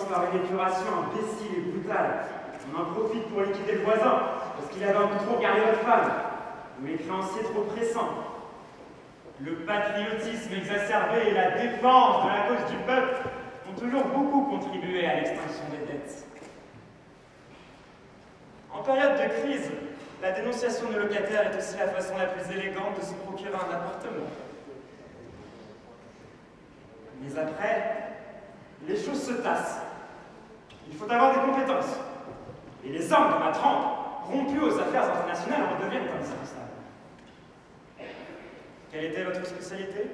par une épuration imbécile et brutale. On en profite pour liquider le voisin, parce qu'il avait un peu trop gardé votre femme, ou les créanciers trop pressants. Le patriotisme exacerbé et la défense de la cause du peuple ont toujours beaucoup contribué à l'extinction des dettes. En période de crise, la dénonciation de locataires est aussi la façon la plus élégante de se procurer un appartement. Mais après, les choses se tassent. Il faut avoir des compétences. Et les hommes de ma trempe, rompus aux affaires internationales, en deviennent indispensables. Quelle était votre spécialité?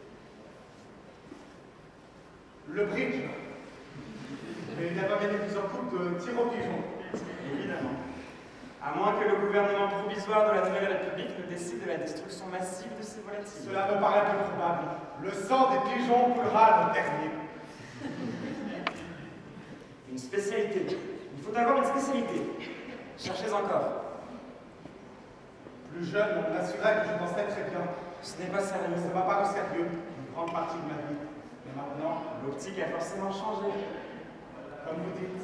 Le bridge. Mais il n'a pas gagné plusieurs coupes de tir au pigeon. Évidemment. À moins que le gouvernement provisoire de la Nouvelle République ne décide de la destruction massive de ces volatiles. Cela me paraît peu probable. Le sang des pigeons coulera le dernier. Une spécialité. Il faut avoir une spécialité. Cherchez encore. Plus jeune, on m'assurait que je pensais très bien. Ce n'est pas sérieux. Ça m'a paru sérieux, une grande partie de ma vie. Mais maintenant, l'optique a forcément changé. Comme vous dites.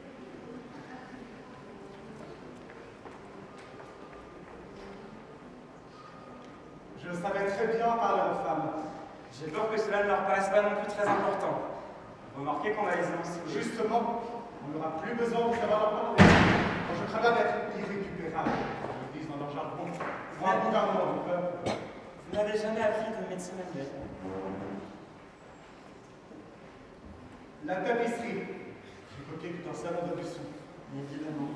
Je savais très bien parler aux femmes. J'ai peur que cela ne leur paraisse pas non plus très important. Remarquez qu'on va les énoncer. Justement, on n'aura plus besoin de savoir leur parler. Quand je crains d'être irrécupérable, ils disent dans leur jargon, pour un gouvernement du peuple. Vous n'avez jamais appris de médecine manuelle. La tapisserie. J'ai copié tout un salon de Busson. Évidemment.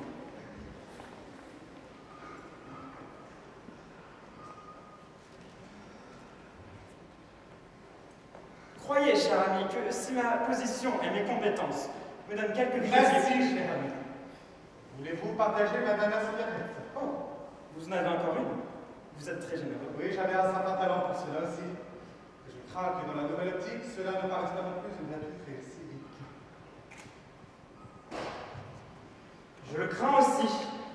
Croyez, cher ami, que si ma position et mes compétences me donnent quelques Merci, cher ami. Voulez-vous partager ma dernière cigarette? Oh, vous en avez encore une. Vous êtes très généreux. Oui, j'avais un certain talent pour cela aussi. Et je crains que dans la nouvelle optique, cela ne paraisse pas non plus une vertu très civique. Je le crains aussi.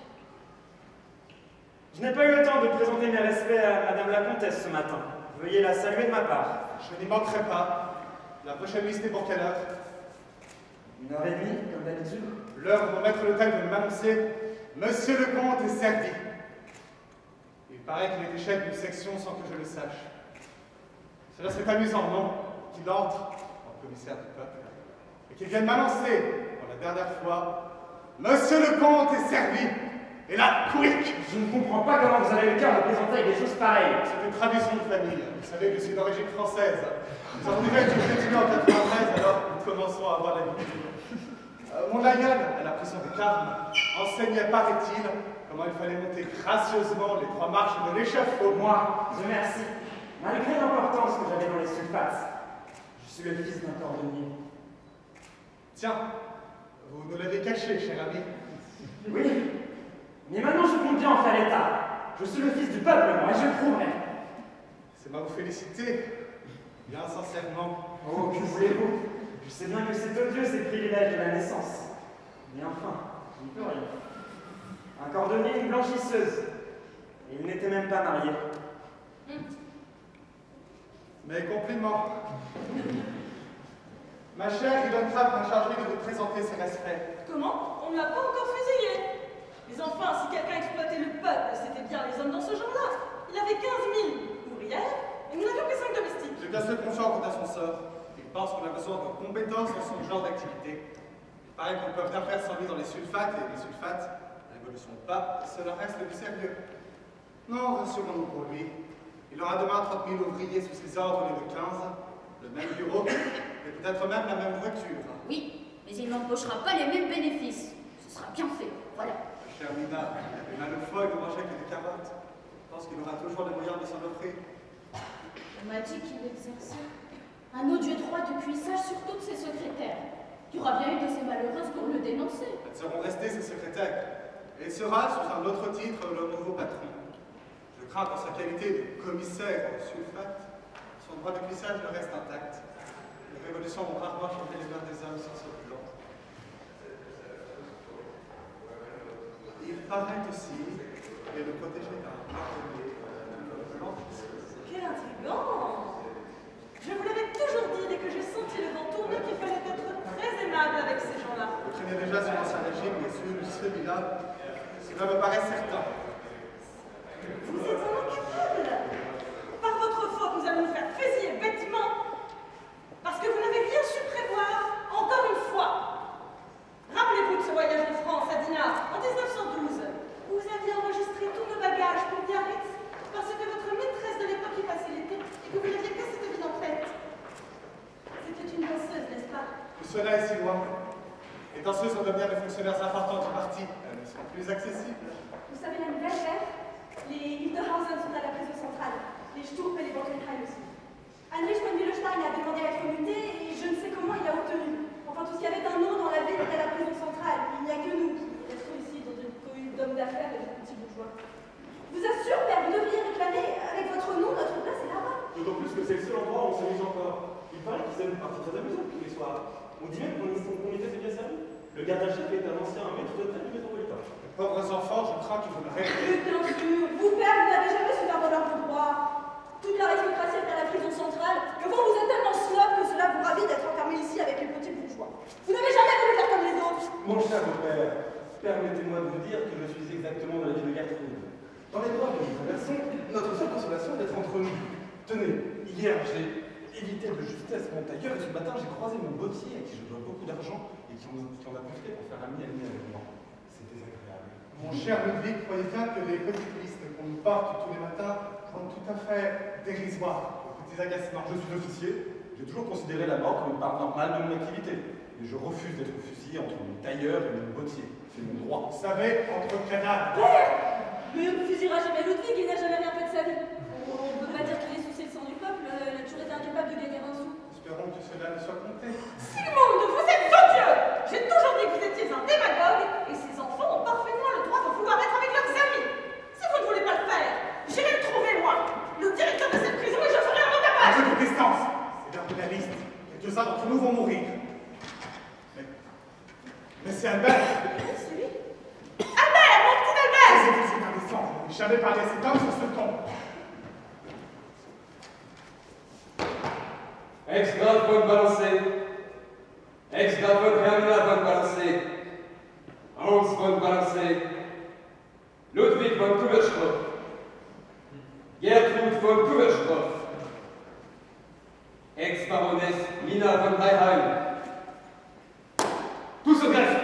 Je n'ai pas eu le temps de présenter mes respects à Madame la Comtesse ce matin. Veuillez la saluer de ma part. Je n'y manquerai pas. La prochaine liste est pour quelle heure? 1h30, comme d'habitude. L'heure où mon maître l'hôtel veut m'annoncer Monsieur le comte est servi. Il paraît qu'il est chef d'une section sans que je le sache. Cela serait amusant, non? Qu'il entre en commissaire du peuple et qu'il vienne m'annoncer pour la dernière fois Monsieur le comte est servi. Et là, quick! Je ne comprends pas comment vous avez le cœur de présenter avec des choses pareilles. C'est une tradition de famille. Vous savez que je suis d'origine française. Nous avons déjà été étudiants en 93, alors nous commençons à avoir l'habitude. Mon aïeul, à la prison des Carmes, enseignait, paraît-il, comment il fallait monter gracieusement les 3 marches de l'échafaud. Moi, je remercie. Malgré l'importance que j'avais dans les sulfates, je suis le fils d'un cordonnier. Tiens, vous nous l'avez caché, cher ami. Oui, mais maintenant je compte bien en faire l'état. Je suis le fils du peuple, moi, et je le prouverai. C'est moi vous féliciter, bien sincèrement. Oh, que voulez-vous? Je sais bien que c'est odieux ces privilèges de la naissance. Mais enfin, je n'y peux rien. Un cordonnier, une blanchisseuse. Et il n'était même pas marié. Mes compliments. Ma chère Hélène Trapp m'a chargé de vous présenter ses respects. Comment? On ne l'a pas encore fusillé. Mais enfin, si quelqu'un exploitait le peuple, c'était bien les hommes dans ce genre-là. Il avait 15 000 ouvrières, et nous n'avions que 5 domestiques. J'ai bien assez confiance quant à son sort. Il pense qu'on a besoin de compétences dans son genre d'activité. Il paraît qu'on peut bien faire sans vie dans les sulfates, et les sulfates, la révolution de pape, cela reste du sérieux. Non, rassurons-nous pour lui. Il aura demain 30 000 ouvriers sous ses ordres au lieu de 15, le même bureau, et peut-être même la même voiture. Oui, mais il n'embauchera pas les mêmes bénéfices. Ce sera bien fait, voilà. Cher Nina, il a le foie de manger que des carottes. Je pense qu'il aura toujours les moyens de s'en offrir. On m'a dit qu'il exerçait un odieux droit de cuissage sur toutes ses secrétaires. Il y aura bien eu de ces malheureuses pour le dénoncer. Elles seront restées ses secrétaires. Et il sera, sous un autre titre, le nouveau patron. Je crains qu'en sa qualité de commissaire au sulfate, son droit de cuissage ne reste intact. Les révolutions vont rarement changer les mœurs des hommes sur ce plan. Il paraît aussi, et le protéger d'un marronnier, Quel intrigant! Je vous l'avais toujours dit dès que j'ai senti le vent tourner qu'il fallait être très aimable avec ses déjà sous l'Ancien Régime et sous celui-là, cela me paraît certain. Vous êtes un incapable. Par votre faute, nous allons nous faire fusiller bêtement. Parce que vous n'avez rien su prévoir, encore une fois. Rappelez-vous de ce voyage de France à Dinard, en 1912. Vous aviez enregistré tous nos bagages pour Biarritz, parce que votre maîtresse de l'époque y passait l'été, et que vous n'aviez pas cette ville en tête. C'était une danseuse, n'est-ce pas? Tout cela est si loin. Les danseuses vont devenir des fonctionnaires importants du parti. Elles ne seront plus accessibles. Vous savez la nouvelle, père? Les Hilderhausen sont à la prison centrale. Les Sturp et les Borkenheim aussi. Heinrich von Mühlestein a demandé à être muté et je ne sais comment il a obtenu. Enfin, tout ce qui avait un nom dans la ville est à la prison centrale. Il n'y a que nous qui restons ici dans une cohue d'hommes d'affaires et de petits bourgeois. Je vous assure, père, vous devriez réclamer avec votre nom notre place est là-bas. D'autant plus que c'est le seul endroit où on s'amuse encore. Il paraît qu'ils aiment une partie très amusante tous les soirs. On dit même qu'on était bien servi. Le garde-chef est un ancien maître d'hôtel du métropolitain. Les pauvres enfants, je crains qu'ils vous le rêvent. Mais bien sûr, vous, père, vous n'avez jamais su faire valoir vos droits. Toute l'aristocratie est à la prison centrale. Que vous êtes tellement snob que cela vous ravit d'être enfermé ici avec les petits bourgeois. Vous n'avez jamais voulu faire comme les autres. Mon cher père, permettez-moi de vous dire que je suis exactement de la vie de Gertrude. Dans l'époque que nous traversons, notre seule consolation est d'être entre nous. Tenez, hier j'ai évité de justesse mon tailleur et ce matin j'ai croisé mon bottier à qui je dois beaucoup d'argent et qui en a profité pour faire ami avec moi. C'est désagréable. Mon cher Ludwig, croyez bien que les petites listes qu'on nous porte tous les matins sont tout à fait dérisoires, aux petits agacements. Je suis officier, j'ai toujours considéré la mort comme une part normale de mon activité. Et je refuse d'être fusillé entre mon tailleur et mon bottier. C'est mon droit. Vous savez, entre cadavres. Mais on ne fusillera jamais Ludwig, il n'a jamais rien fait de sa vie. On ne peut pas dire qu'il ait soucié le sang du peuple, il a toujours été incapable de gagner un sou. Espérons que cela ne soit compté. Sigmund, vous êtes odieux! J'ai toujours dit que vous étiez un démagogue, et ces enfants ont parfaitement le droit de vouloir être avec leurs amis. Si vous ne voulez pas le faire, j'irai le trouver, moi, le directeur de cette prison, et je ferai un Un retapage! peu de distance. C'est l'heure de la liste. Quelques-uns d'entre nous vont mourir. Mais c'est Albert. C'est lui? Albert, mon petit Albert! C'est indécent. Je n'ai jamais parlé à cet homme sur ce ton. Ex-Graf von Balancé, Ex-Graf von Hermina von Balancé, Hans von Balancé, Ludwig von Kuberstroff, Gertrud von Kuberstroff, Ex-Baroness Lina von Dreiheim. Tous au greffe.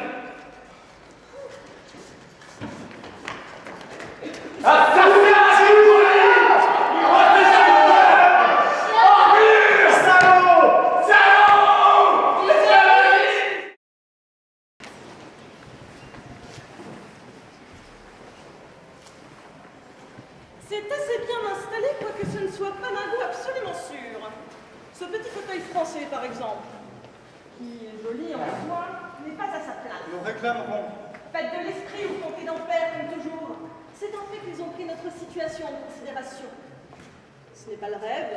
C'est assez bien installé, quoique ce ne soit pas d'un goût absolument sûr. Ce petit fauteuil français, par exemple, qui est joli en soi, n'est pas à sa place. Nous réclamerons. Faites de l'esprit ou comptez d'en faire, comme toujours. C'est en fait qu'ils ont pris notre situation en considération. Ce n'est pas le rêve.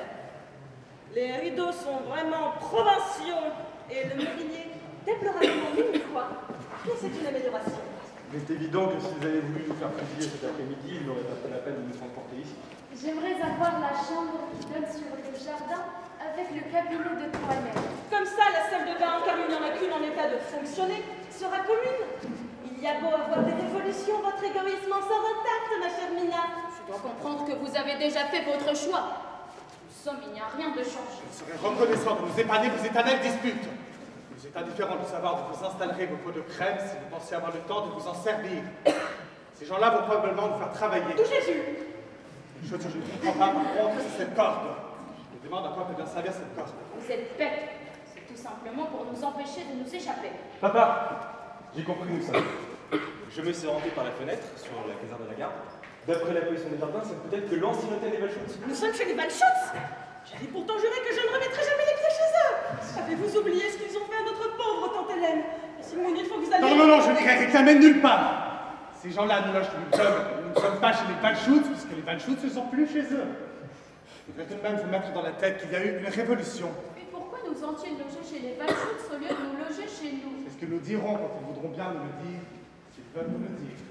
Les rideaux sont vraiment provinciaux et le mobilier déplorablement uniquois. Mais c'est une amélioration. Il est évident que s'ils avaient voulu nous faire fusiller cet après-midi, ils n'auraient pas pris la peine de nous transporter ici. J'aimerais avoir la chambre qui donne sur le jardin avec le cabinet de toilette. Comme ça, la salle de bain, car il n'y en a qu'une en état de fonctionner, sera commune. Il y a beau avoir des révolutions, votre égoïsme en sort intact, ma chère Mina. Je dois comprendre que vous avez déjà fait votre choix. Nous sommes, il n'y a rien de changé. Je serais reconnaissant de nous épargner vos éternelles disputes. Il est indifférent de savoir où vous installerez vos pots de crème si vous pensez avoir le temps de vous en servir. Ces gens-là vont probablement nous faire travailler. D'où Jésus? Une chose que je ne comprends pas, par contre, c'est cette corde. Je me demande à quoi peut bien servir cette corde. Vous êtes bête. C'est tout simplement pour nous empêcher de nous échapper. Papa, j'ai compris nous ça. Je me suis rentré par la fenêtre sur la caserne de la garde. D'après la position des jardins, c'est peut-être que l'ancien hôtel des Valschutz. Nous sommes chez les Valschutz. J'avais pourtant juré que je ne remettrais jamais les pieds chez eux. Avez-vous oublié ce qu'ils ont fait à notre pauvre tante Hélène? Simone, il faut que vous alliez... Non, je n'irai réclamer nulle part. Ces gens-là nous logent nous ne sommes pas chez les Valschutz, puisque les Valschutz ne sont plus chez eux. Je voudrais tout de même vous mettre dans la tête qu'il y a eu une révolution. Mais pourquoi nous ont-ils logés chez les Valschutz au lieu de nous loger chez nous? C'est ce que nous dirons quand ils voudront bien nous le dire, s'ils veulent nous le dire.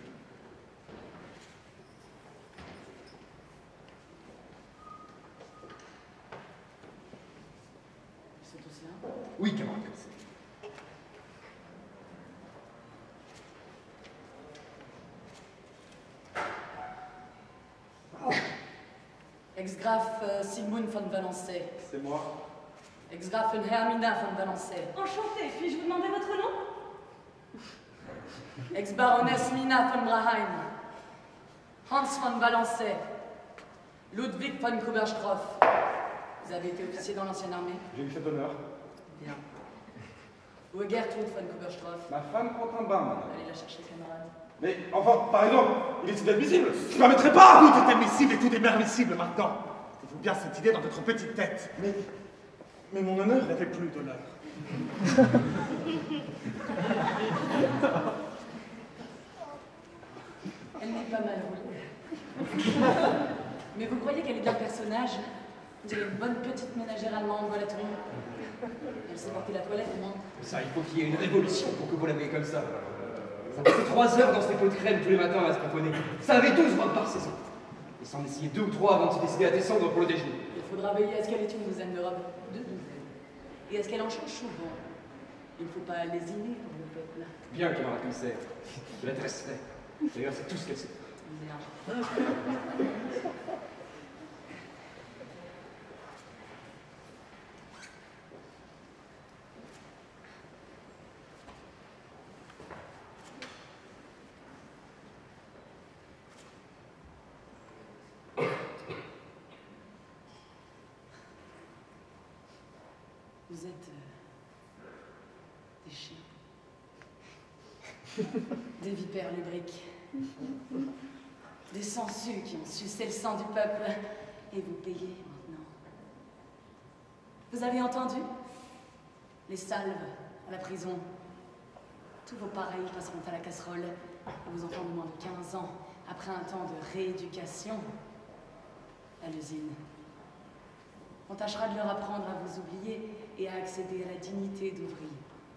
C'est tout cela? Oui, camarade. Ex-Graf Sigmund von Valençay. C'est moi. Ex-Grafin Hermina von Valençay. Enchantée, puis-je vous demander votre nom? Ex-Baronesse Mina von Braheim. Hans von Valençay. Ludwig von Kuberstroff. Vous avez été officier dans l'ancienne armée? J'ai eu chef d'honneur. Bien. Où est Gertrude von Kuberstroff? Ma femme prend un bain, madame. Allez la chercher, camarade. Mais enfin, par exemple, il est inadmissible. Je ne permettrai pas. Tout est admissible et tout est permissible maintenant. Mettez-vous bien cette idée dans votre petite tête. Mais mon honneur. Vous n'avez plus d'honneur. Elle n'est pas mal roulée. Mais vous croyez qu'elle est bien personnage? On dirait une bonne petite ménagère allemande, voilà tout. Elle sait porter la toilette, au moins. Ça, il faut qu'il y ait une révolution pour que vous l'aviez comme ça. Ça passait 3 heures dans ses pots de crème tous les matins à se pomponner. Ça avait 12 robes par saison. Et s'en essayer 2 ou 3 avant de se décider à descendre pour le déjeuner. Il faudra veiller à ce qu'elle ait une douzaine de robes. 2 douzaines. Et à ce qu'elle en change souvent. Il ne faut pas lésiner pour le peuple. Bien, camarade commissaire. Je la dresserai. D'ailleurs, c'est tout ce qu'elle sait. Bien. Vous êtes des chiens. Des vipères lubriques. Des sangsues qui ont sucé le sang du peuple. Et vous payez maintenant. Vous avez entendu? Les salves à la prison. Tous vos pareils passeront à la casserole. Vos enfants de moins de 15 ans, après un temps de rééducation, à l'usine. On tâchera de leur apprendre à vous oublier et à accéder à la dignité d'ouvrier.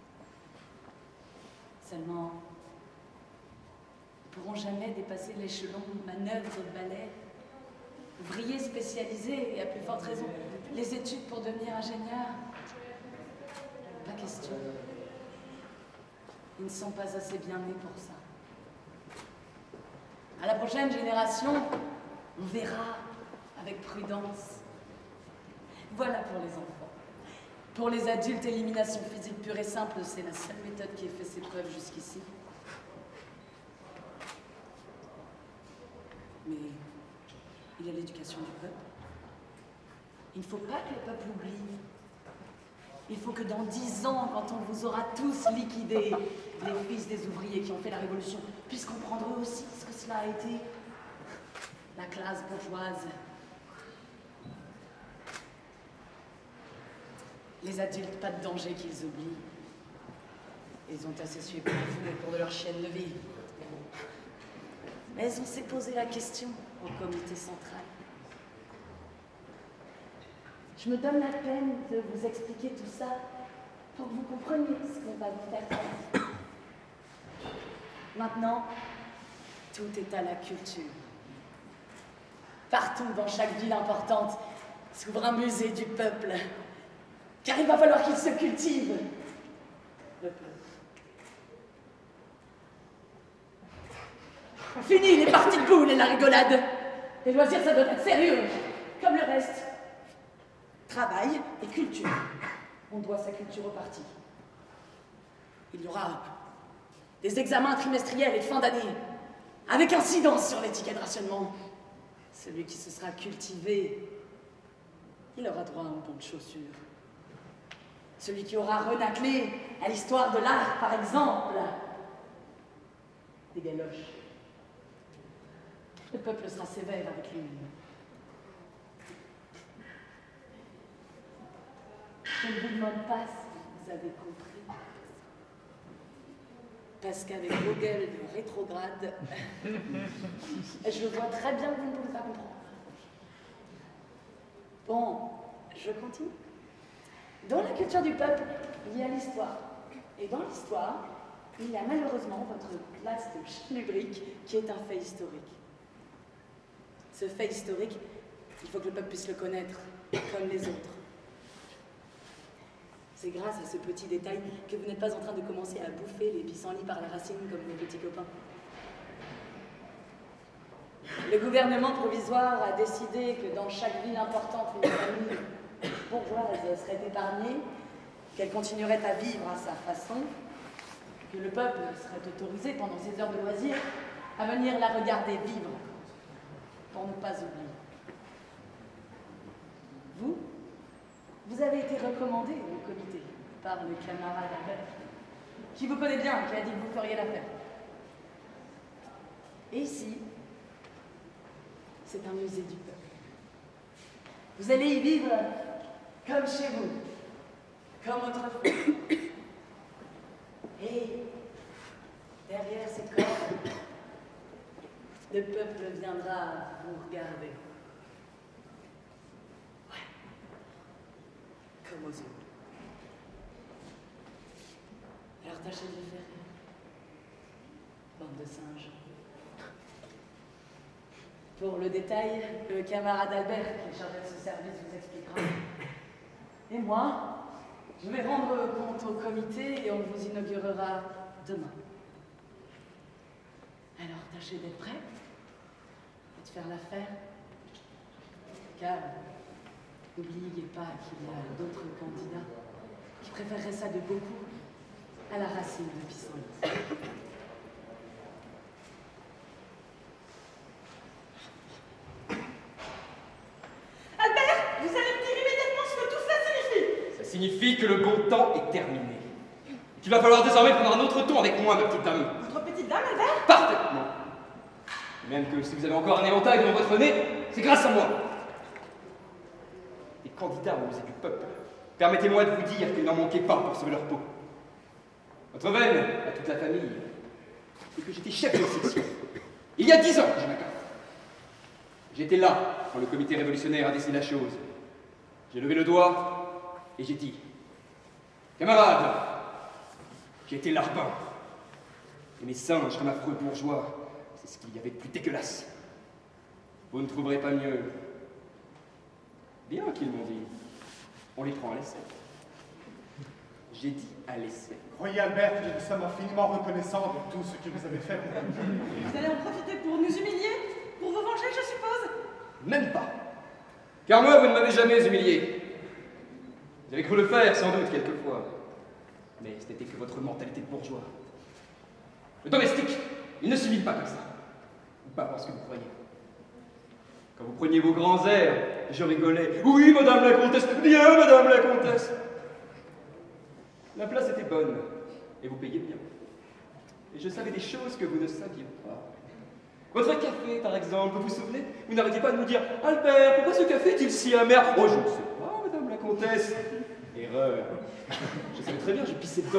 Seulement, ils ne pourront jamais dépasser l'échelon manœuvre balai. Ouvriers spécialisés et à plus forte raison, les études pour devenir ingénieur. Pas question. Ils ne sont pas assez bien nés pour ça. À la prochaine génération, on verra avec prudence. Voilà pour les enfants. Pour les adultes, élimination physique pure et simple, c'est la seule méthode qui ait fait ses preuves jusqu'ici. Mais il y a l'éducation du peuple. Il ne faut pas que le peuple oublie. Il faut que dans 10 ans, quand on vous aura tous liquidés, les fils des ouvriers qui ont fait la révolution puissent comprendre eux aussi ce que cela a été. La classe bourgeoise. Les adultes, pas de danger qu'ils oublient. Ils ont assez sué pour vous et pour de leur chienne de vie. Mais on s'est posé la question au comité central. Je me donne la peine de vous expliquer tout ça pour que vous compreniez ce qu'on va vous faire faire. Maintenant, tout est à la culture. Partout dans chaque ville importante s'ouvre un musée du peuple. Car il va falloir qu'il se cultive. Le peuple. Fini les parties de boules et la rigolade. Les loisirs, ça doit être sérieux, comme le reste. Travail et culture. On doit sa culture au parti. Il y aura des examens trimestriels et de fin d'année, avec incidence sur les tickets de rationnement. Celui qui se sera cultivé, il aura droit à un bon de chaussures. Celui qui aura renaclé à l'histoire de l'art, par exemple, des galoches. Le peuple sera sévère avec lui. Je ne vous demande pas si vous avez compris. Parce qu'avec vos gueules de rétrograde, je vois très bien que vous ne pouvez pas comprendre. Bon, je continue. Dans la culture du peuple, il y a l'histoire. Et dans l'histoire, il y a malheureusement votre classe de schlubrique qui est un fait historique. Ce fait historique, il faut que le peuple puisse le connaître, comme les autres. C'est grâce à ce petit détail que vous n'êtes pas en train de commencer à bouffer les pissenlits par les racines comme vos petits copains. Le gouvernement provisoire a décidé que dans chaque ville importante, une famille bourgeoise serait épargnée, qu'elle continuerait à vivre à sa façon, que le peuple serait autorisé pendant ses heures de loisirs à venir la regarder vivre, pour ne pas oublier. Vous avez été recommandé au comité par le camarade Albert, qui vous connaît bien, qui a dit que vous feriez l'affaire. Et ici, c'est un musée du peuple. Vous allez y vivre comme chez vous, comme autrefois. Et derrière ces corps, le peuple viendra vous regarder. Ouais, comme aux autres. Alors tâchez de le faire. Bande de singes. Pour le détail, le camarade Albert, qui est chargé de ce service, vous expliquera. Et moi, je vais rendre compte au comité et on vous inaugurera demain. Alors tâchez d'être prêts et de faire l'affaire. Car n'oubliez pas qu'il y a d'autres candidats qui préféreraient ça de beaucoup à la racine de pissenlit. Ça signifie que le bon temps est terminé. Qu'il va falloir désormais prendre un autre ton avec moi, ma petite dame. Votre petite dame, Albert? Parfaitement. Et même que si vous avez encore un éventail devant votre nez, c'est grâce à moi. Les candidats au musée du peuple, permettez-moi de vous dire qu'ils n'en manquaient pas pour sauver leur peau. Votre veine, à toute la famille, c'est que j'étais chef de section. Il y a 10 ans que j'ai ma carte. J'étais là quand le comité révolutionnaire a décidé la chose. J'ai levé le doigt et j'ai dit, camarades, j'ai été larbin. Et mes singes comme affreux bourgeois, c'est ce qu'il y avait de plus dégueulasse. Vous ne trouverez pas mieux. Bien qu'ils m'ont dit, on les prend à l'essai. J'ai dit à l'essai. Croyez, Albert, que nous sommes infiniment reconnaissants de tout ce que vous avez fait. Vous allez en profiter pour nous humilier? Pour vous venger, je suppose? Même pas. Car moi, vous ne m'avez jamais humilié. Vous avez cru le faire, sans doute, quelquefois. Mais ce n'était que votre mentalité de bourgeois. Le domestique, il ne s'humilie pas comme ça. Ou pas parce que vous croyez. Quand vous preniez vos grands airs, je rigolais. Oui, madame la comtesse, bien, madame la comtesse. La place était bonne, et vous payez bien. Et je savais des choses que vous ne saviez pas. Votre café, par exemple, vous vous souvenez? Vous n'arrêtiez pas de nous dire, Albert, pourquoi ce café est-il si amer? Oh, je ne sais pas, madame la comtesse. Erreur. Je savais très bien, je pissais dedans.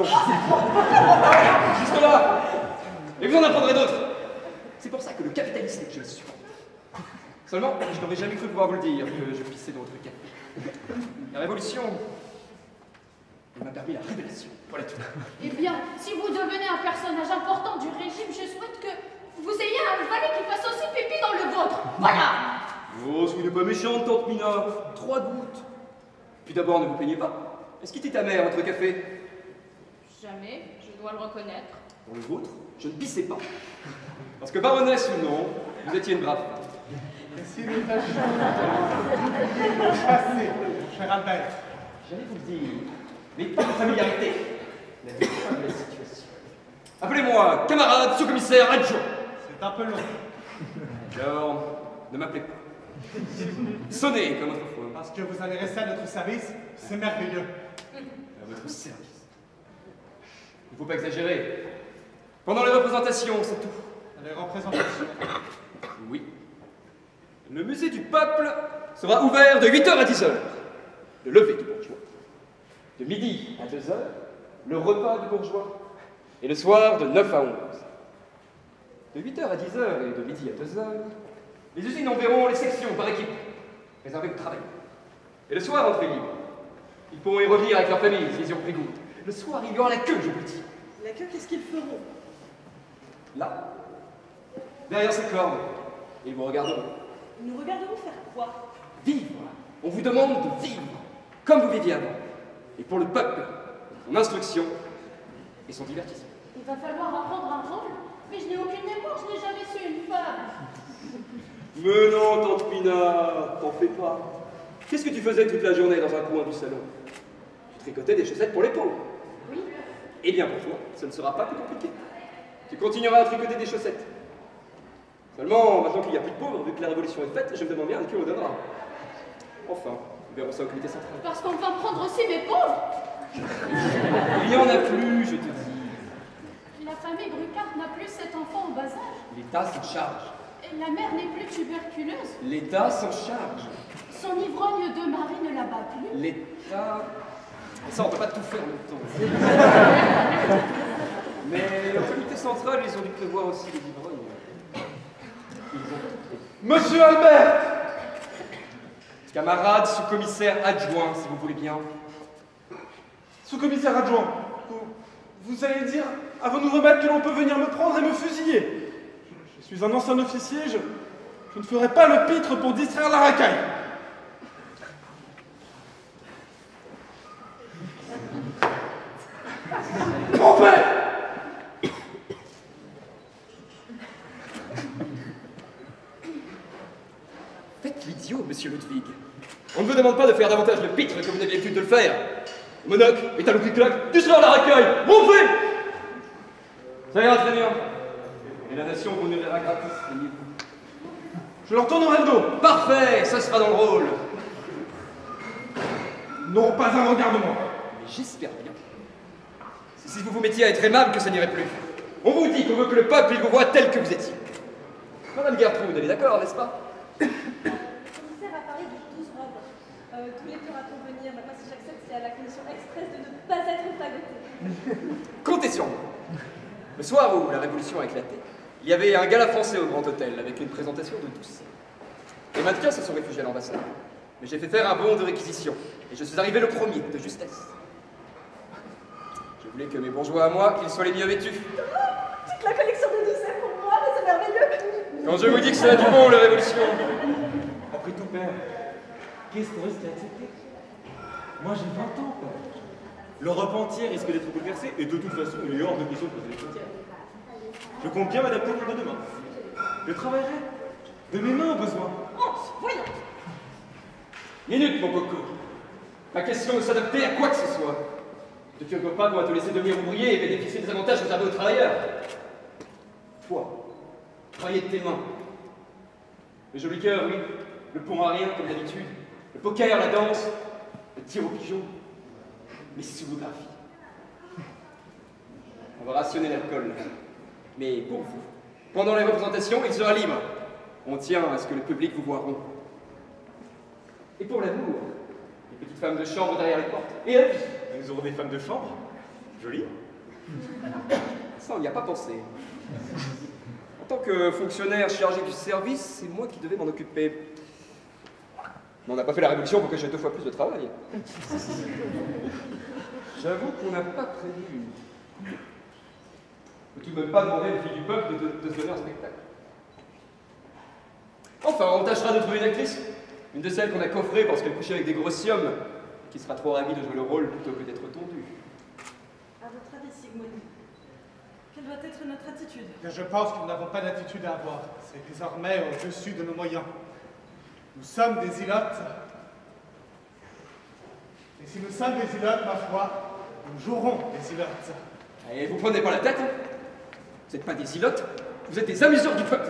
Juste là. Et vous en apprendrez d'autres. C'est pour ça que le capitalisme, je le supporte. Seulement, je n'aurais jamais cru pouvoir vous le dire que je pissais dans votre café. La révolution m'a permis la révélation. Voilà tout. Eh bien, si vous devenez un personnage important du régime, je souhaite que vous ayez un valet qui fasse aussi pipi dans le vôtre. Voilà. Oh, soyez pas méchante, tante Mina. 3 gouttes. Puis d'abord, ne vous plaignez pas. Est-ce qu'il était ta mère, votre café? Jamais, je dois le reconnaître. Pour le vôtre, je ne pissais pas. Parce que baronesse ou non, vous étiez une brave femme. Et si nous tâchions d'oublier le passé, cher Albert? J'allais vous le dire, mais pas de familiarité. La vie de la situation. Appelez-moi camarade sous-commissaire adjoint. C'est un peu long. Alors, ne m'appelez pas. Sonnez comme autrefois. Parce que vous allez rester à notre service, c'est merveilleux. À votre service. Il ne faut pas exagérer. Pendant les représentations, c'est tout. Les représentations. Oui. Le musée du peuple sera ouvert de 8h à 10h. Le lever du bourgeois. De midi à 2h, le repas du bourgeois. Et le soir, de 9 à 11. De 8h à 10h et de midi à 2h, les usines enverront les sections par équipe, réservées au travail. Et le soir, entrée libre. Ils pourront y revenir avec leur famille s'ils y ont pris goût. Le soir, il y aura la queue, je vous le dis. La queue, qu'est-ce qu'ils feront? Là, derrière ces cordes, ils vous regarderont. Nous regarderons faire quoi? Vivre. On vous demande de vivre, comme vous viviez avant. Et pour le peuple, son instruction et son divertissement. Il va falloir apprendre un rôle, mais je n'ai aucune mémoire, je n'ai jamais su une femme. Mais non, tante Mina, t'en fais pas. Qu'est-ce que tu faisais toute la journée dans un coin du salon? Tu tricotais des chaussettes pour les pauvres. Oui. Eh bien pour toi, ce ne sera pas plus compliqué. Tu continueras à tricoter des chaussettes. Seulement, maintenant qu'il n'y a plus de pauvres, vu que la révolution est faite, je me demande bien à qui on le donnera. Enfin, nous verrons ça au comité central. Parce qu'on va prendre aussi mes pauvres. Il n'y en a plus, je te dis. La famille Brucard n'a plus 7 enfants au bas âge. L'État s'en charge. Et la mère n'est plus tuberculeuse. L'État s'en charge. Son ivrogne de mari ne la bat plus. L'État... Ça, on ne peut pas tout faire en même temps. Mais au comité central, ils ont dû prévoir aussi les ivrognes. Monsieur Albert! Camarade sous-commissaire adjoint, si vous voulez bien. Sous-commissaire adjoint, vous allez dire à vos nouveaux maîtres que l'on peut venir me prendre et me fusiller. Je suis un ancien officier, je ne ferai pas le pitre pour distraire la racaille. Mon père! Faites l'idiot, monsieur Ludwig. On ne vous demande pas de faire davantage de pitre que vous n'aviez l'habitude de le faire. Monocle, métal au clic-clac, distraire la racaille, montez! Ça ira très bien. Et la nation vous nourrira gratis, craignez-vous. Je leur tournerai le dos. Parfait, ça sera dans le rôle. Non, pas un regard de moi. Mais j'espère bien. C'est si vous vous mettiez à être aimable que ça n'irait plus. On vous dit qu'on veut que le peuple il vous voit tel que vous étiez. Madame Gertrude, elle est d'accord, n'est-ce pas? Le commissaire a parlé de 12 robes. Tous les pourra-t-on venir? Moi, si j'accepte, c'est à la condition expresse de ne pas être fagoté. Comptez sur moi. Le soir où la révolution a éclaté, il y avait un gala français au Grand Hôtel avec une présentation de tous. Les mannequins se sont réfugiés à l'ambassade. Mais j'ai fait faire un bond de réquisition. Et je suis arrivé le premier, de justesse. Je voulais que mes bourgeois à moi, qu'ils soient les mieux vêtus. Toute la collection de douceur pour moi, mais c'est merveilleux. Quand je vous dis que c'est du bon, la révolution. Après tout, père, qu'est-ce qu'on risque d'accepter? Moi, j'ai 20 ans, père. L'Europe entière risque d'être bouleversée, et de toute façon, il est hors de question de poser les frontières. Je compte bien m'adapter au monde de demain. Je travaillerai. De mes mains, au besoin. Hans, voyons. Minute, mon coco. Pas question de s'adapter à quoi que ce soit. Ne te figure pas qu'on va te laisser devenir ouvrier et bénéficier des avantages réservés aux travailleurs. Toi, travailler de tes mains. Le joli cœur, oui. Le pont à rien, comme d'habitude. Le poker, la danse. Le tir au pigeon. Les sous-graphies. On va rationner l'alcool. Mais pour vous, pendant les représentations, il sera libre. On tient à ce que le public vous voit rond. Et pour l'amour, les petites femmes de chambre derrière les portes. Et à vie. Nous aurons des femmes de chambre. Joli. Ça, on n'y a pas pensé. En tant que fonctionnaire chargé du service, c'est moi qui devais m'en occuper. Mais on n'a pas fait la révolution pour que j'ai 2 fois plus de travail. J'avoue qu'on n'a pas prévu. On ne peut tout de même pas demander aux filles du peuple de se donner un spectacle. Enfin, on tâchera de trouver une actrice. Une de celles qu'on a coffrées parce qu'elle couchait avec des grossiums, qui sera trop ravie de jouer le rôle plutôt que d'être tondue. À votre avis, Sigmund, quelle doit être notre attitude? Je pense que nous n'avons pas d'attitude à avoir. C'est désormais au-dessus de nos moyens. Nous sommes des ilotes. Et si nous sommes des ilotes, ma foi, nous jouerons des ilotes. Et vous prenez pas la tête, hein? Vous n'êtes pas des ilotes, vous êtes des amuseurs du peuple.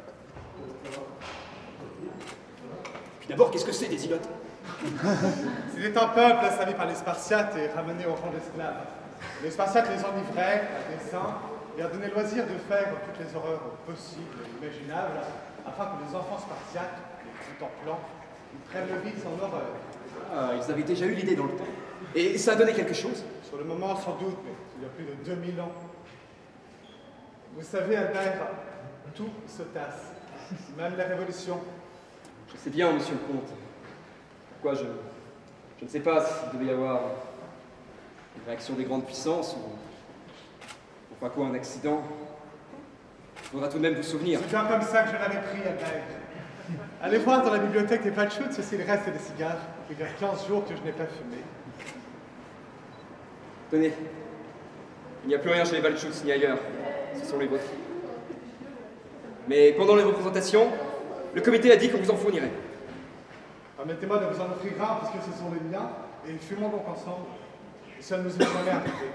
Puis d'abord, qu'est-ce que c'est des ilotes? C'était un peuple asservi par les Spartiates et ramené au rang d'esclaves. Les Spartiates les enivraient à dessein et leur donnaient loisir de faire toutes les horreurs possibles et imaginables afin que les enfants spartiates, les contemplants, ils prennent le vide sans horreur. Ah, ils avaient déjà eu l'idée dans le temps. Et ça a donné quelque chose? Sur le moment, sans doute, mais il y a plus de 2000 ans. Vous savez, Albert, tout se tasse, même la révolution. Je sais bien, monsieur le comte. Pourquoi je ne sais pas s'il devait y avoir une réaction des grandes puissances ou enfin quoi, un accident. Il faudra tout de même vous souvenir. C'est bien comme ça que je l'avais pris, Albert. Allez voir dans la bibliothèque des Waldschutz si il reste des cigares. Il y a 15 jours que je n'ai pas fumé. Tenez, il n'y a plus rien chez les Waldschutz ni ailleurs. Ce sont les vôtres. Mais pendant les représentations, Le comité a dit qu'on vous en fournirait. Permettez-moi de vous en offrir un, puisque ce sont les miens, et fumons donc ensemble. Et ça ne nous est jamais arrivé.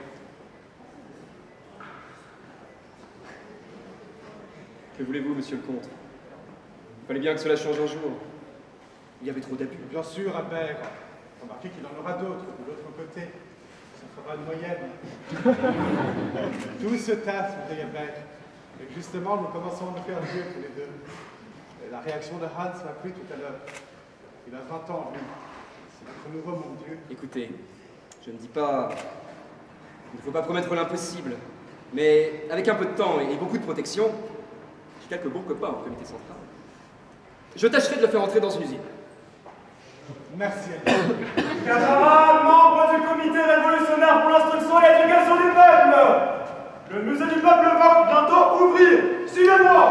Que voulez-vous, monsieur le comte? Il fallait bien que cela change un jour. Il y avait trop d'abus. Bien sûr, Albert. Remarquez qu'il en aura d'autres de l'autre côté. Ça fera une moyenne. Tout se tasse, mon vieil Albert. Et justement, nous commençons à nous faire vieux tous les deux. Et la réaction de Hans m'a plu tout à l'heure. Il a 20 ans, lui. C'est notre nouveau mon Dieu. Écoutez, je ne dis pas... Il ne faut pas promettre l'impossible. Mais avec un peu de temps et beaucoup de protection, j'ai quelques bons copains au comité central. Je tâcherai de le faire entrer dans une usine. Merci, Albert. Camarades, membres du comité révolutionnaire pour l'instruction et l'éducation du peuple, le musée du peuple va bientôt ouvrir. Suivez-moi.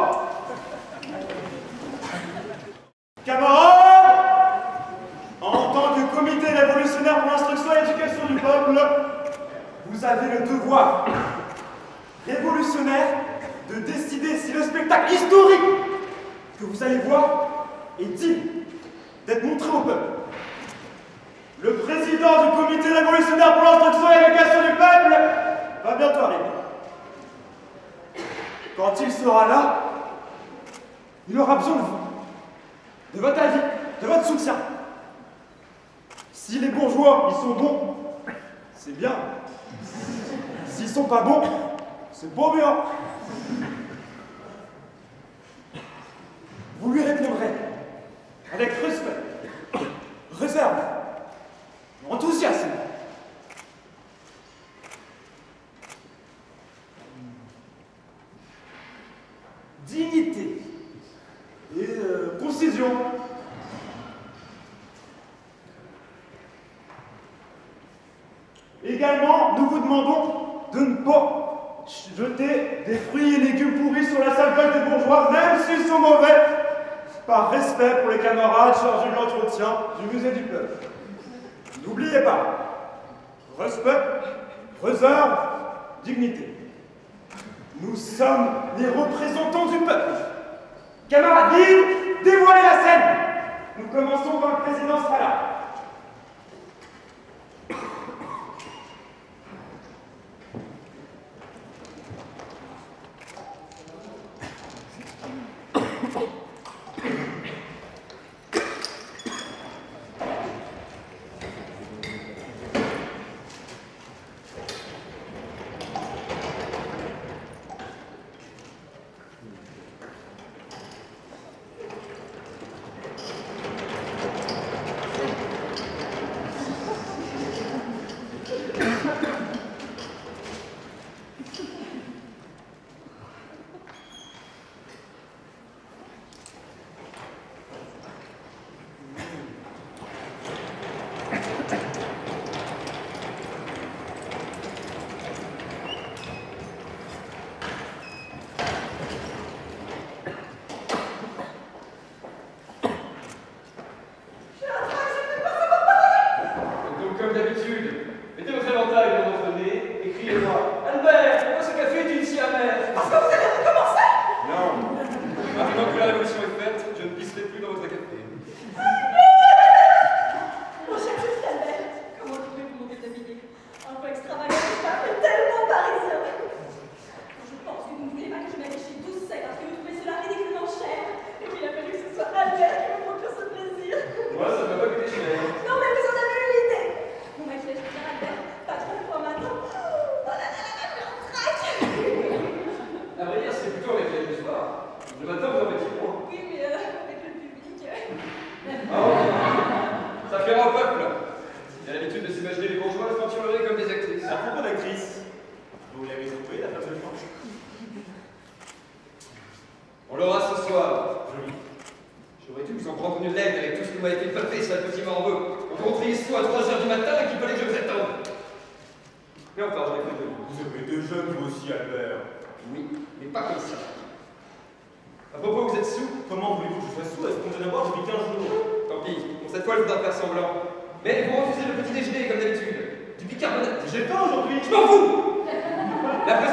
Camarades, en tant que comité révolutionnaire pour l'instruction et l'éducation du peuple, vous avez le devoir révolutionnaire de décider si le spectacle historique que vous allez voir est digne d'être montré au peuple. Le président du comité révolutionnaire pour l'instruction et l'éducation du peuple va bientôt arriver. Quand il sera là, il aura besoin de vous, de votre avis, de votre soutien. Si les bourgeois, ils sont bons, c'est bien. S'ils sont pas bons, c'est pas bien. Vous lui répondrez avec respect, réserve, enthousiasme. Dignité et concision. Également, nous vous demandons de ne pas jeter des fruits et légumes pourris sur la sale gueule des bourgeois, même s'ils sont mauvais, par respect pour les camarades chargés de l'entretien du musée du peuple. N'oubliez pas, respect, réserve, dignité. Nous sommes les représentants du peuple. Camarades libres, dévoilez la scène. Nous commençons quand le président sera là.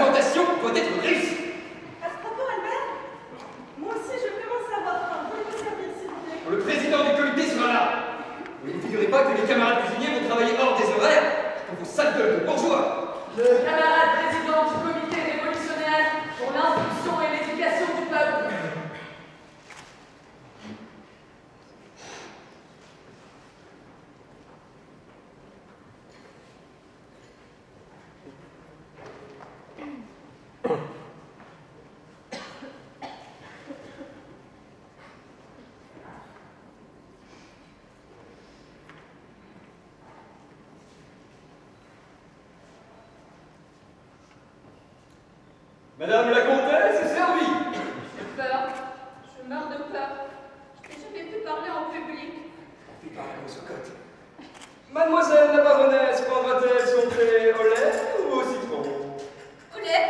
À ce propos, Albert, moi aussi je commence à avoir faim. Voulez-vous servir? voudrez pas que les camarades cuisiniers vont travailler hors des horaires pour vos sales gueules de bourgeois. Le camarade président du comité révolutionnaire pour l'instruction et l'éducation du peuple. Madame la comtesse est servie. J'ai peur. Je meurs de peur. Je n'ai jamais pu parler en public. On fait parler aux cocottes. Mademoiselle la baronesse prendra-t-elle son thé au lait ou au citron? Au lait.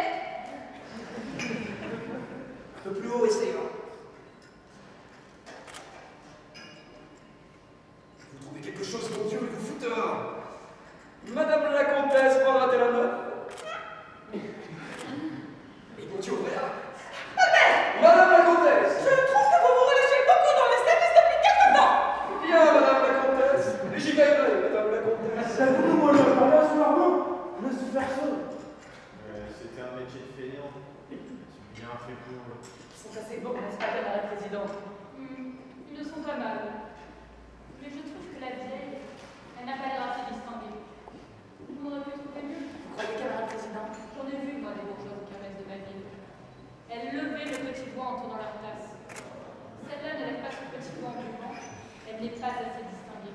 Un peu plus haut, essayons. Vous trouvez quelque chose, mon Dieu, et vous foutez dehors. Madame la comtesse prendra-t-elle un œuf? Et mon Dieu, voilà. Madame la comtesse! Je trouve que vous vous relâchez beaucoup dans le service depuis quelque temps. Bien, madame la comtesse. J'y veillerai, madame la comtesse. Savez-vous, moi, je parlais à ce larron. Je me suis perçu. C'était un métier de fainéant. C'est bien fait pour eux. Ils sont assez bons, n'est-ce pas, camarade président? Ils ne sont pas mal. Mais je trouve que la vieille, elle n'a pas l'air assez distinguée. On aurait pu trouver mieux. Vous croyez, camarade président? J'en ai vu, moi, des bourgeoises kermesses de ma ville. Elles levaient le petit doigt en tournant leur tasse. Celle-là ne lève pas son petit doigt en buvant. Elle n'est pas assez distinguée.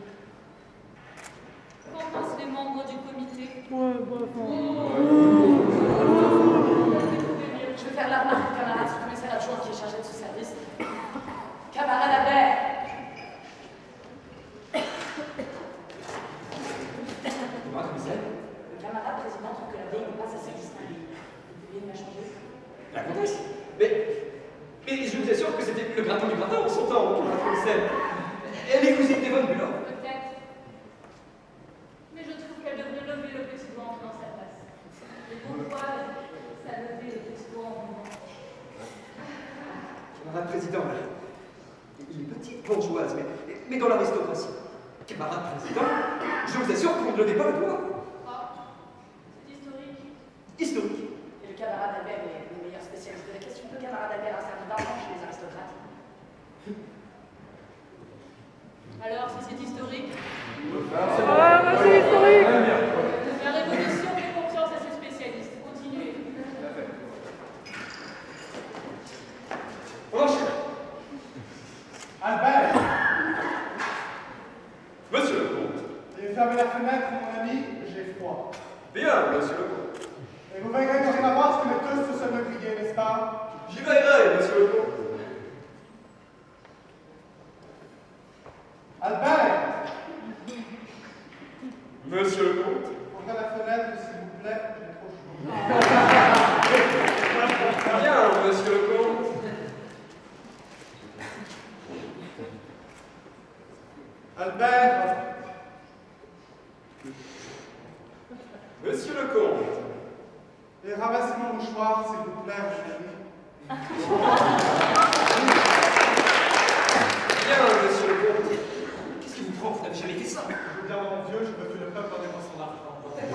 Qu'en pensent les membres du comité? Je vais faire la remarque au camarade du commissaire adjoint qui est chargé de ce service. Camarade Albert! Comment, commissaire? Le camarade président trouve que la vieille n'est pas assez distinguée. Vous pouvez la changer? La comtesse? Mais je vous assure que c'était le gratin du gratin en son temps, commissaire. Elle est cousine d'Yvonne Bulan. Peut-être. Mais je trouve qu'elle devrait lever le petit doigt en prenant sa place. Les bourgeoises, ça levait le petit doigt en buvant. Camarade président, il est petite bourgeoise, mais dans l'aristocratie. Camarade président, je vous assure qu'on ne levait pas le doigt. Ah, c'est historique. Historique. Et le camarade Albert est le meilleur spécialiste de la question. Le camarade Albert a servi d'argent chez les aristocrates. Alors, si c'est historique, C'est historique. la Révolution fait confiance à ses spécialistes. Continuez. On enchaîne. Albert! Monsieur le comte. Et fermez la fenêtre, mon ami, j'ai froid. Bien, monsieur le comte. Et vous veillerez dorénavant que mes toasts soient grillés, n'est-ce pas? J'y veillerai, monsieur le comte. Albert! Monsieur le comte. Ouvrez la fenêtre, s'il vous plaît, j'ai trop chaud. Bien, monsieur le comte. Albert! Monsieur le comte. Et ramassez mon mouchoir, s'il vous plaît, mon ami. Bien, monsieur le comte. Qu'est-ce qui vous prend? Vous n'avez jamais fait ça. Je veux dire, mon Dieu, je veux que le peuple en dépense son argent.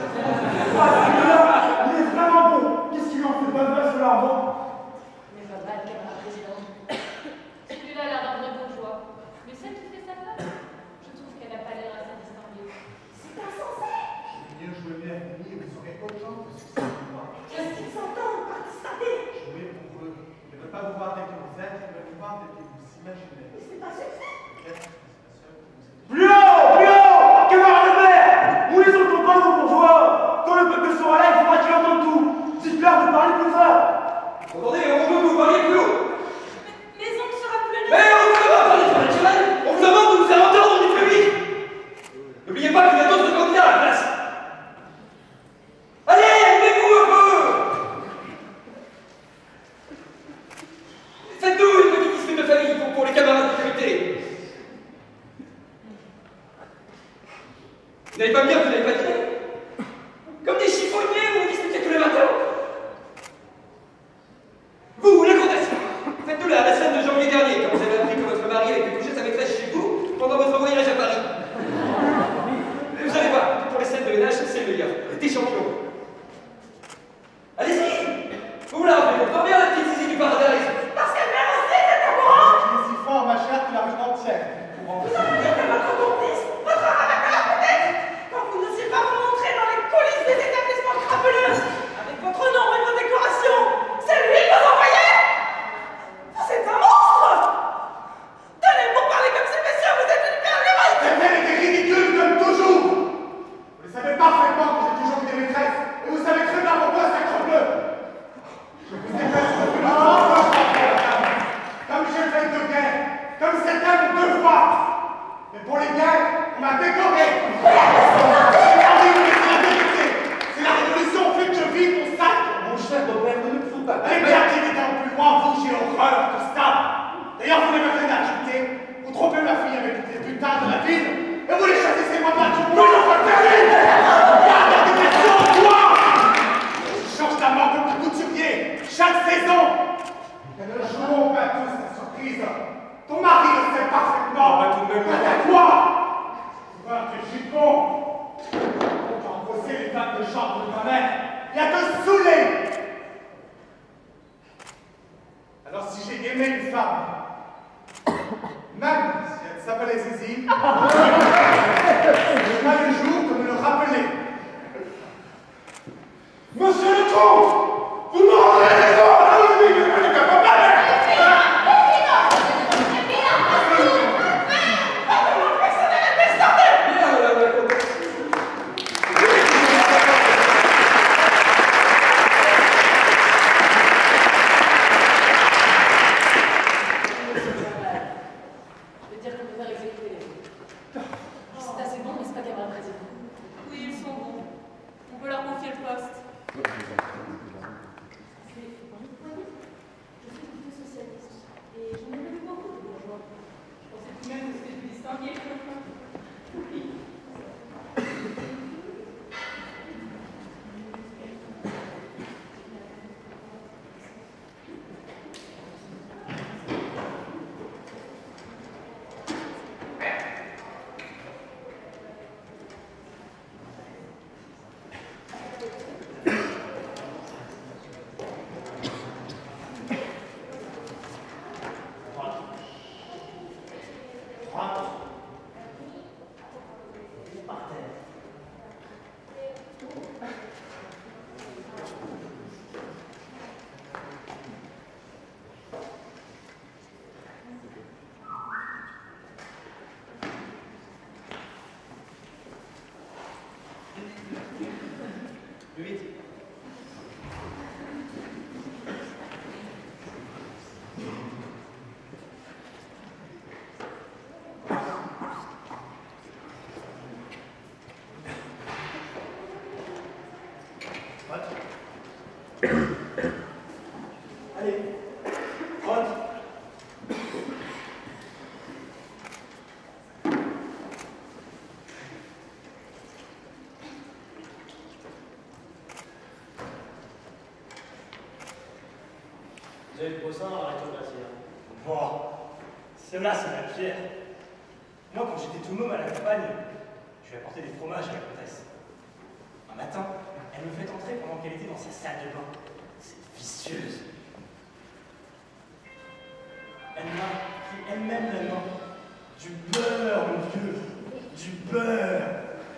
Il est vraiment bon. Qu'est-ce qu'il en fait pas de mal, ce larron? Mais pas mal, camarade président. Celui-là a l'air d'un vrai bourgeois. Mais celle qui fait sa femme, je trouve qu'elle n'a pas l'air assez distinguée. C'est insensé. Mieux jouer bien et vous aurez autant que ce que c'est moi. Qu'est-ce qu'ils entendent par distinguer? Jouer pour eux. Ils ne veulent pas vous voir tel que vous êtes, ils veulent vous voir tel que vous imaginez. Mais c'est pas succès. Plus haut, camarade Albert. Où les autres pas aux bourgeois? Quand le peuple sera là, il faudra qu'il entende tout. Dites-leur de parler plus fort. Attendez, on veut que vous parliez plus haut. Mais on ne sera plus là. Mais on ne veut pas parler naturel. On vous demande de nous faire entendre du public. N'oubliez pas qu'il y a d'autres candidats à la place. Allez, levez-vous un peu. Faites-nous une petite dispute de famille pour les camarades du comité. Vous n'avez pas bien, vous n'avez pas dit. Comme des chiffonniers, vous vous disputez tous les matins. Vous, la comtesse, faites-nous la scène de janvier dernier, quand vous avez appris que votre mari avait pu coucher sa maîtresse chez vous pendant votre voyage à Paris. les zizi. Ce n'est pas le jour de me le rappeler. Monsieur le comte, vous m'aurez raison. Allez, Rod. Vous avez le beau sein, arrêtez de passer. Bon, celle-là, c'est la pierre. Moi, quand j'étais tout môme à la campagne, je lui apportais des fromages à la comtesse. Un matin, elle me fait entrer pendant qu'elle était dans sa salle de bain. C'est vicieuse. Elle m'a pris elle-même la main. Du beurre, mon vieux. Du beurre.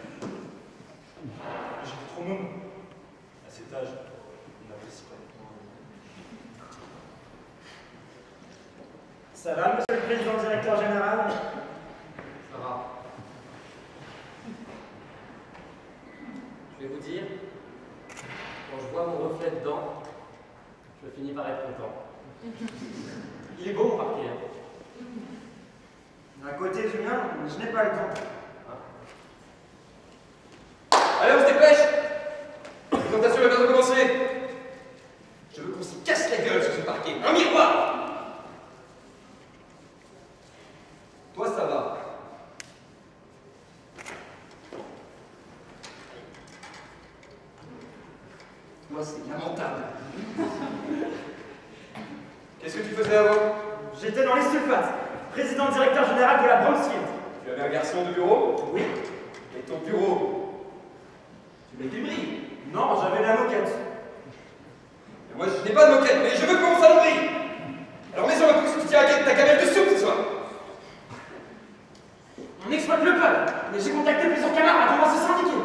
J'étais trop môme. À cet âge, on n'apprécie pas. Ça va, monsieur le président directeur général? Ça va. Je vais vous dire, quand je vois mon reflet dedans, je finis par être content. Il est beau mon parquet, hein. D'un côté du mien, je n'ai pas le temps. Allez, on se dépêche! La présentation va bientôt commencer. Je veux qu'on s'y casse la gueule sur ce parquet. Un miroir! Toi, ça va. Moi, c'est lamentable. Qu'est-ce que tu faisais avant? J'étais dans les sulfates, président directeur général de la Bromsfield. Tu avais un garçon de bureau? Oui. Et ton bureau? Tu mets des brilles? Non, j'avais la moquette. Et moi, je n'ai pas de moquette, mais je veux que mon salon brille. Alors mets sur un coup si tu tiens ta gamelle de soupe ce soir. On exploite le peuple, mais j'ai contacté plusieurs camarades, on va se syndiquer.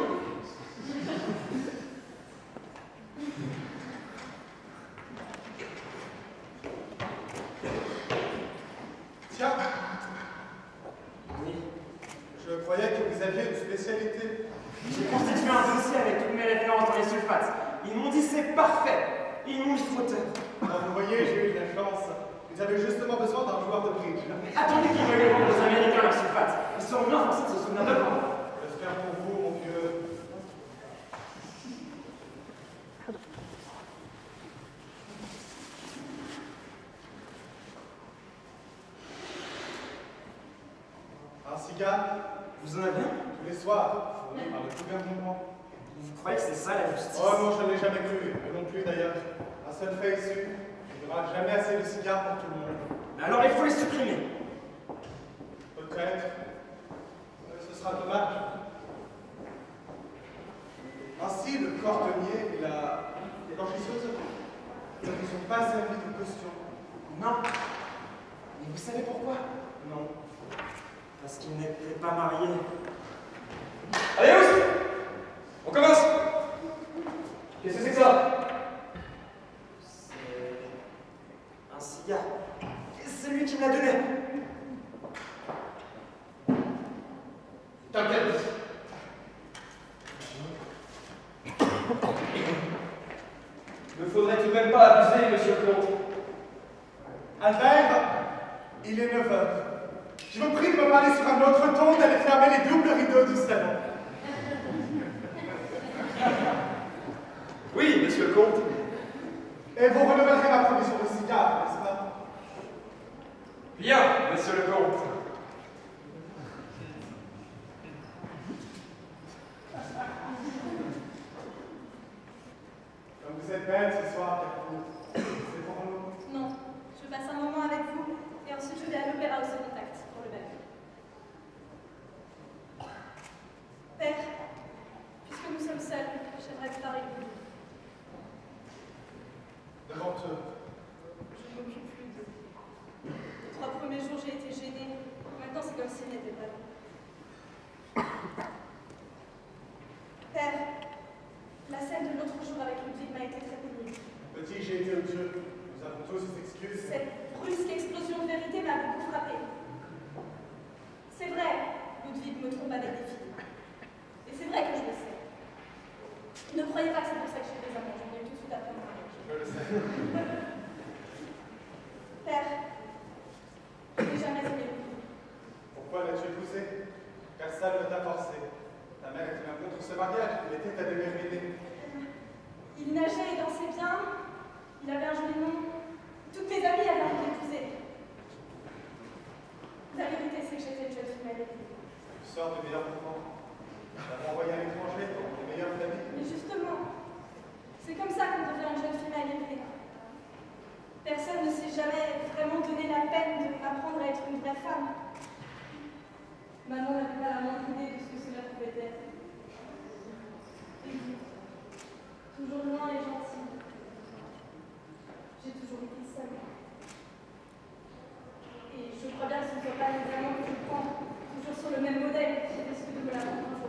Tiens, Oui. je croyais que vous aviez une spécialité. J'ai constitué un dossier avec toutes mes références dans les sulfates. Ils m'ont dit c'est parfait. Ils m'ont mis fauteur. Alors, vous voyez, j'ai eu de la chance. Vous avez justement besoin d'un joueur de bridge. Attendez qu'ils veulent les vendre aux Américains leurs sulfates. Ils seront bien forcés de se souvenir de moi. J'espère pour vous, mon vieux. Un cigare, Vous en avez un? tous les soirs, fourni par le gouvernement. Vous croyez que c'est ça la justice? Oh non, je ne l'ai jamais cru. Eux non plus d'ailleurs. Un seul fait issu. Il n'y aura jamais assez de cigares pour tout le monde. Mais alors il faut les supprimer. Peut-être. Mais ce sera dommage. Ainsi, le cordonnier et la blanchisseuse ne nous ont pas servi de caution. Non. Mais vous savez pourquoi? Non. parce qu'il n'était pas marié. Allez, tous! On commence! Qu'est-ce que c'est que ça? C'est un cigare. C'est lui qui me l'a donné. T'inquiète. Ne faudrait tout de même pas abuser, monsieur le comte. Albert, il est 9 heures. Je vous prie de me parler sur un autre ton, d'aller fermer les doubles rideaux du salon. Oui, monsieur le comte. Et vous renouvellerez ma provision de cigares, n'est-ce pas? Bien, monsieur le comte. Comme vous êtes belle ce soir, c'est pour nous. Non, je passe un moment avec vous et ensuite je vais à l'Opéra au second acte pour le bal. Père, puisque nous sommes seuls, j'aimerais vous parler de vous. Devant eux. Je ne m'occupe plus d'eux. Les 3 premiers jours, j'ai été gênée. Maintenant, c'est comme s'il n'était pas là. Père, la scène de l'autre jour avec Ludwig m'a été très pénible. Petit, j'ai été odieux. Nous avons tous des excuses. Cette brusque explosion de vérité m'a beaucoup frappée. C'est vrai, Ludwig me trompe avec des filles. Et c'est vrai que je le sais. Ne croyez pas que c'est pour ça que j'ai des amants. J'en ai eu tout de suite après mon mariage. Je le sais. Père, je n'ai jamais aimé Ludwig. Pourquoi l'as-tu épousé? Personne ne t'a forcé. Ta mère était bien contre ce mariage. Il était à démériter. Il nageait et dansait bien. Il avait un joli nom. Toutes mes amies avaient envie de l'épouser. La vérité, c'est que j'étais une jeune fille mal élevée. Tu sors du meilleur moment. Tu vas envoyer à l'étranger pour les meilleures familles. Mais justement, c'est comme ça qu'on devient une jeune fille mal élevée. Personne ne s'est jamais vraiment donné la peine de m'apprendre à être une vraie femme. Maman n'avait pas la moindre idée de ce que cela pouvait être. Et vous, toujours loin et gentil, j'ai toujours été seule. Et je crois bien que ce ne soit pas les amants que je prends, toujours sur le même modèle, qui risque de me l'apprendre un jour.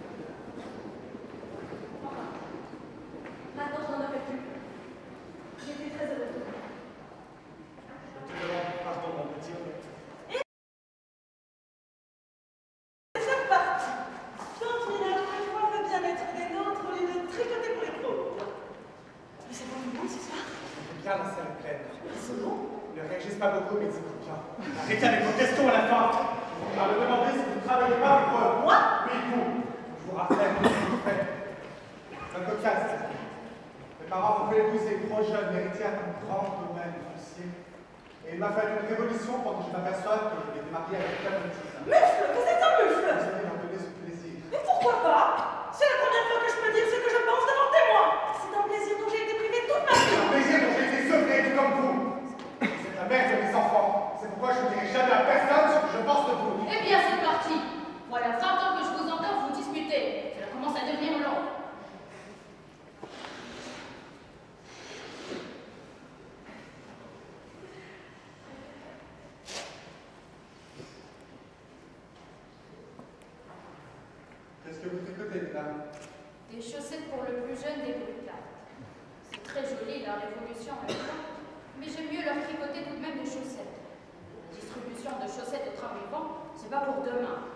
Enfin, maintenant je n'en aurais plus. J'étais très heureuse. Je te demande pardon, mon petit. C'est parti. Tant Mina, je vois le bien-être des nôtres au lieu de tricoter pour les pauvres. Mais c'est pas du monde ce soir. Bien, la salle est pleine. C'est bon. Ne réagissent pas beaucoup, mais ils écoutent bien. Arrêtez avec vos questions à la fin. On va me demander si vous ne travaillez pas avec moi. Moi? Oui, vous. Je vous rappelle ce que vous faites. Un cocasse. Mes parents ont fait épouser trop jeune, héritière d'un grand domaine foncier. Et il m'a fallu une révolution pour que je m'aperçoive que je m'étais marié avec un petit. Mufle, que c'est un mufle. Vous allez leur donner ce plaisir. Mais pourquoi pas? C'est la première fois que je peux dire ce que je pense devant témoin. C'est un plaisir dont j'ai été privée toute ma vie. Un plaisir dont j'ai été sauvé, tout comme vous. C'est la mère de mes enfants. C'est pourquoi je ne dirai jamais à personne ce que je pense de vous. Eh bien, c'est parti. Voilà 20 ans que je vous entends vous disputer. Cela commence à devenir long. Qu'est-ce que vous tricotez, mesdames? Des chaussettes pour le plus jeune des brutales. C'est très joli, la révolution maintenant, mais j'aime mieux leur tricoter tout de même des chaussettes. Distribution de chaussettes de train vivant, c'est pas pour demain.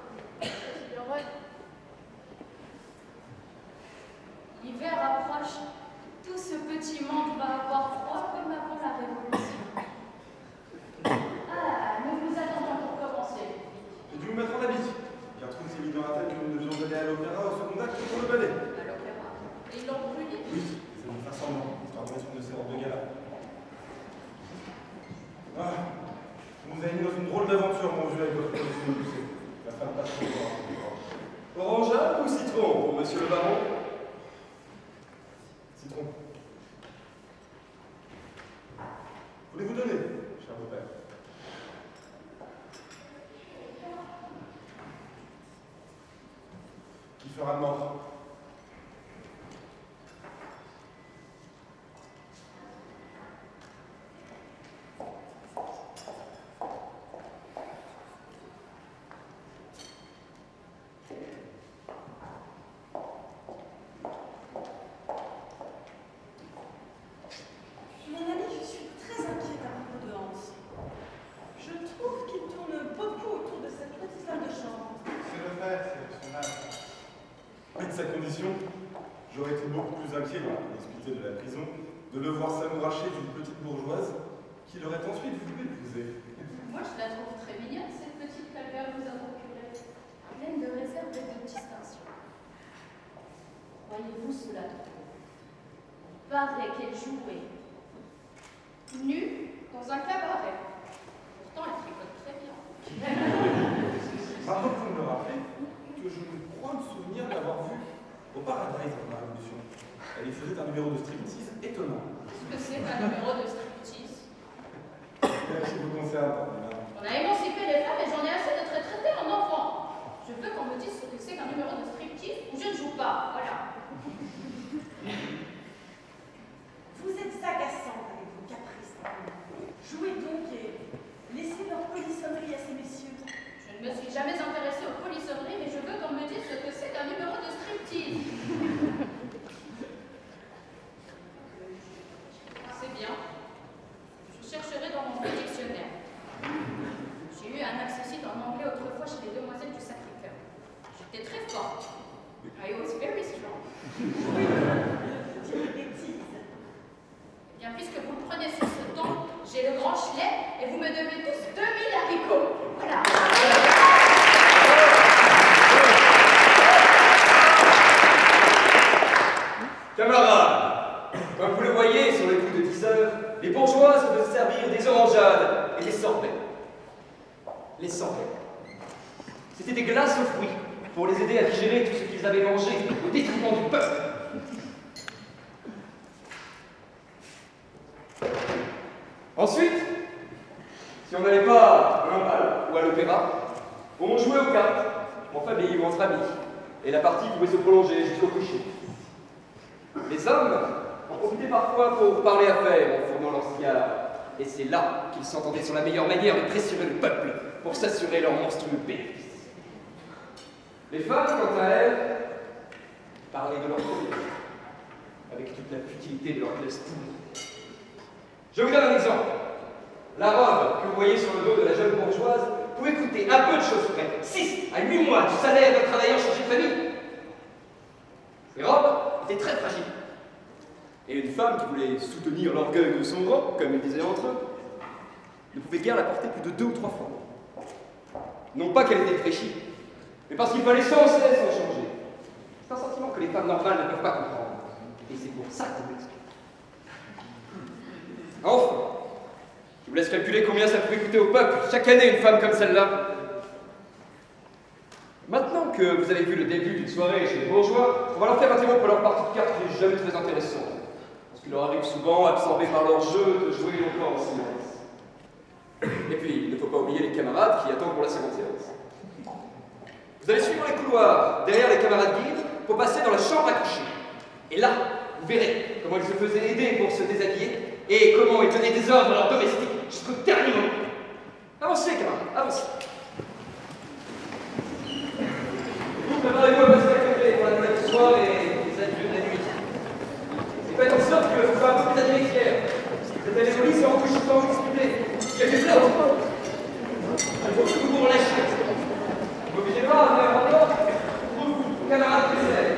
L'hiver approche, tout ce petit monde va avoir froid comme avant la révolution. Ah, nous vous attendons pour commencer. J'ai dû vous mettre en habit. Gertrude s'est mis dans la tête que nous devions aller à l'opéra au second acte pour le ballet. À l'opéra. Et ils l'ont brûlé. Oui, c'est une faire semblant, histoire de mettre une de ces robes de gala. Ah, vous nous avez mis dans une drôle d'aventure, mon vieux, avec votre position de poussée. La femme passe trop fort. Orangeade ou citron pour monsieur le baron? Citron. Voulez-vous donner, cher beau-père? Qui fera de mort? de sa condition, j'aurais été beaucoup plus inquiet dans la promiscuité de la prison de le voir s'amouracher d'une petite bourgeoise qui l'aurait ensuite voulu épouser. Moi, je la trouve très mignonne, cette petite calvaire vous a procuré, pleine de réserve et de distinction. Voyez-vous cela trop? Paraît qu'elle jouait nue dans un cabaret. Pourtant, elle tricote très bien. Par contre, vous me le rappelez que je crois me souvenir d'avoir vu au Paradise dans la Révolution. Elle y faisait un numéro de striptease étonnant. Qu'est-ce que c'est qu'un numéro de striptease? Qui vous concerne, pardon. On a émancipé les femmes et j'en ai assez d'être traitée en enfant. Je veux qu'on me dise ce que c'est qu'un numéro de striptease ou je ne joue pas. Voilà. Vous êtes agaçante avec vos caprices. Jouez donc et laissez leur polissonnerie à ces messieurs. Je ne me suis jamais intéressée aux polissonneries, mais je veux qu'on me dise ce que c'est qu'un numéro de striptease. C'est bien. Je chercherai dans mon vieux dictionnaire. J'ai eu un accessit en anglais autrefois chez les demoiselles du Sacré-Cœur. J'étais très forte. I was very strong. Eh bien, puisque vous le prenez sur ce ton, j'ai le grand chelet et vous me devez tous 2000 haricots. Voilà. Camarades, comme vous le voyez, sur les coups de 10 heures, les bourgeois se faisaient servir des orangeades et des sorbets. Les sorbets, c'était des glaces aux fruits pour les aider à digérer tout ce qu'ils avaient mangé au détriment du peuple. Ensuite, si on n'allait pas à un bal ou à l'opéra, on jouait aux cartes, en famille ou entre amis, et la partie pouvait se prolonger jusqu'au coucher. Les hommes en profitaient parfois pour parler affaires en fournant leurs cigares, et c'est là qu'ils s'entendaient sur la meilleure manière de pressurer le peuple pour s'assurer leur monstrueux bénéfice. Les femmes, quant à elles, parlaient de leur problème, avec toute la futilité de leur classe pourrie. Je vous donne un exemple. La robe que vous voyez sur le dos de la jeune bourgeoise pouvait coûter un peu de choses près 6 à 8 mois du salaire d'un travailleur chargé de famille. Ces robes étaient très fragiles. Et une femme qui voulait soutenir l'orgueil de son rang, comme ils disaient entre eux, ne pouvait guère la porter plus de 2 ou 3 fois. Non pas qu'elle était fraîchie, mais parce qu'il fallait sans cesse en changer. C'est un sentiment que les femmes normales ne peuvent pas comprendre. Et c'est pour ça qu'on l'explique. Enfin, je vous laisse calculer combien ça pouvait coûter au peuple chaque année une femme comme celle-là. Maintenant que vous avez vu le début d'une soirée chez les bourgeois, on va leur faire un démo pour leur partie de cartes qui n'est jamais très intéressant. Parce qu'il leur arrive souvent, absorbés par leur jeu, de jouer longtemps en silence. Et puis, il ne faut pas oublier les camarades qui attendent pour la seconde séance. Vous allez suivre les couloirs, derrière les camarades guides, pour passer dans la chambre à coucher. Et là, vous verrez comment ils se faisaient aider pour se déshabiller et comment ils donnaient des ordres à leurs domestiques jusqu'au dernier moment. Avancez, camarades, avancez. Vous préparez-vous à passer la clé pour la nouvelle du soir et les adieux de la nuit. Et faites en sorte que ce soit un peu plus animé qu'hier. Vous êtes allés au lit sans vous toucher, sans vous discuter. Il y a des heures. Il faut que vous relâchiez. N'obligez pas à faire un rapport aux camarades qui s'aiment.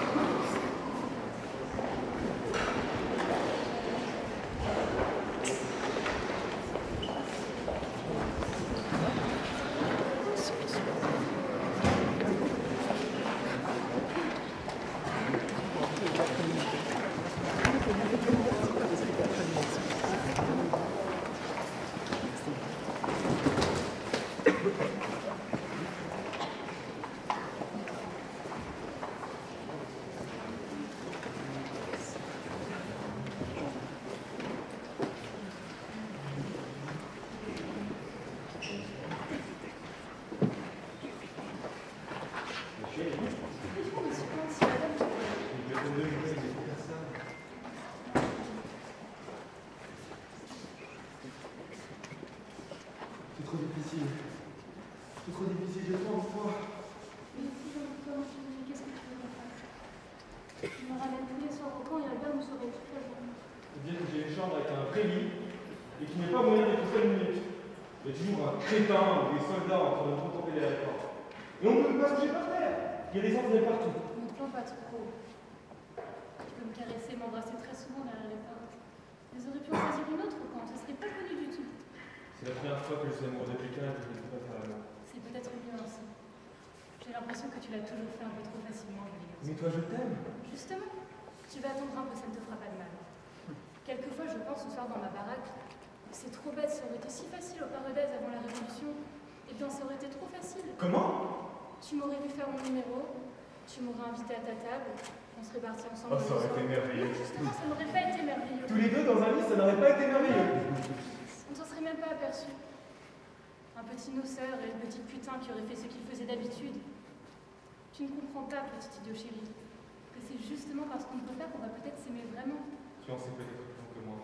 C'est trop difficile, j'ai trop de foi. Qu'est-ce que tu veux qu'on fasse? Je me ramène tous les soirs au camp et Albert nous sauve toute la journée. Eh bien, j'ai une chambre avec un vrai lit et qui n'est pas moyen d'être seule minute. Il y a toujours un crétin ou des soldats en train de contempler les réformes. Et on ne peut pas bouger par terre. Il y a des sentinelles partout. plains pas trop. Tu peux me caresser, m'embrasser très souvent derrière les portes. Ils auraient pu en choisir une autre quand elle serait pas connue du tout. C'est la première fois que je suis amoureux de quelqu'un et que je ne peux pas faire l'amour. C'est peut-être mieux ainsi. J'ai l'impression que tu l'as toujours fait un peu trop facilement, Julie. Mais toi, je t'aime. Justement, tu vas attendre un peu, ça ne te fera pas de mal. Quelquefois, je pense ce soir dans ma baraque, c'est trop bête, ça aurait été si facile au Paradise avant la Révolution. Eh bien, ça aurait été trop facile. Comment? Tu m'aurais vu faire mon numéro, tu m'aurais invité à ta table, on serait partis ensemble. Oh, ça aurait été merveilleux. Non, justement, ça n'aurait pas été merveilleux. Tous les deux dans un lit, ça n'aurait pas été merveilleux. On s'en serait même pas aperçu. Un petit noceur et une petite putain qui aurait fait ce qu'il faisait d'habitude. Tu ne comprends pas, petit idiot chéri, que c'est justement parce qu'on ne peut pas qu'on va peut-être s'aimer vraiment. Tu en sais peut-être plus que moi.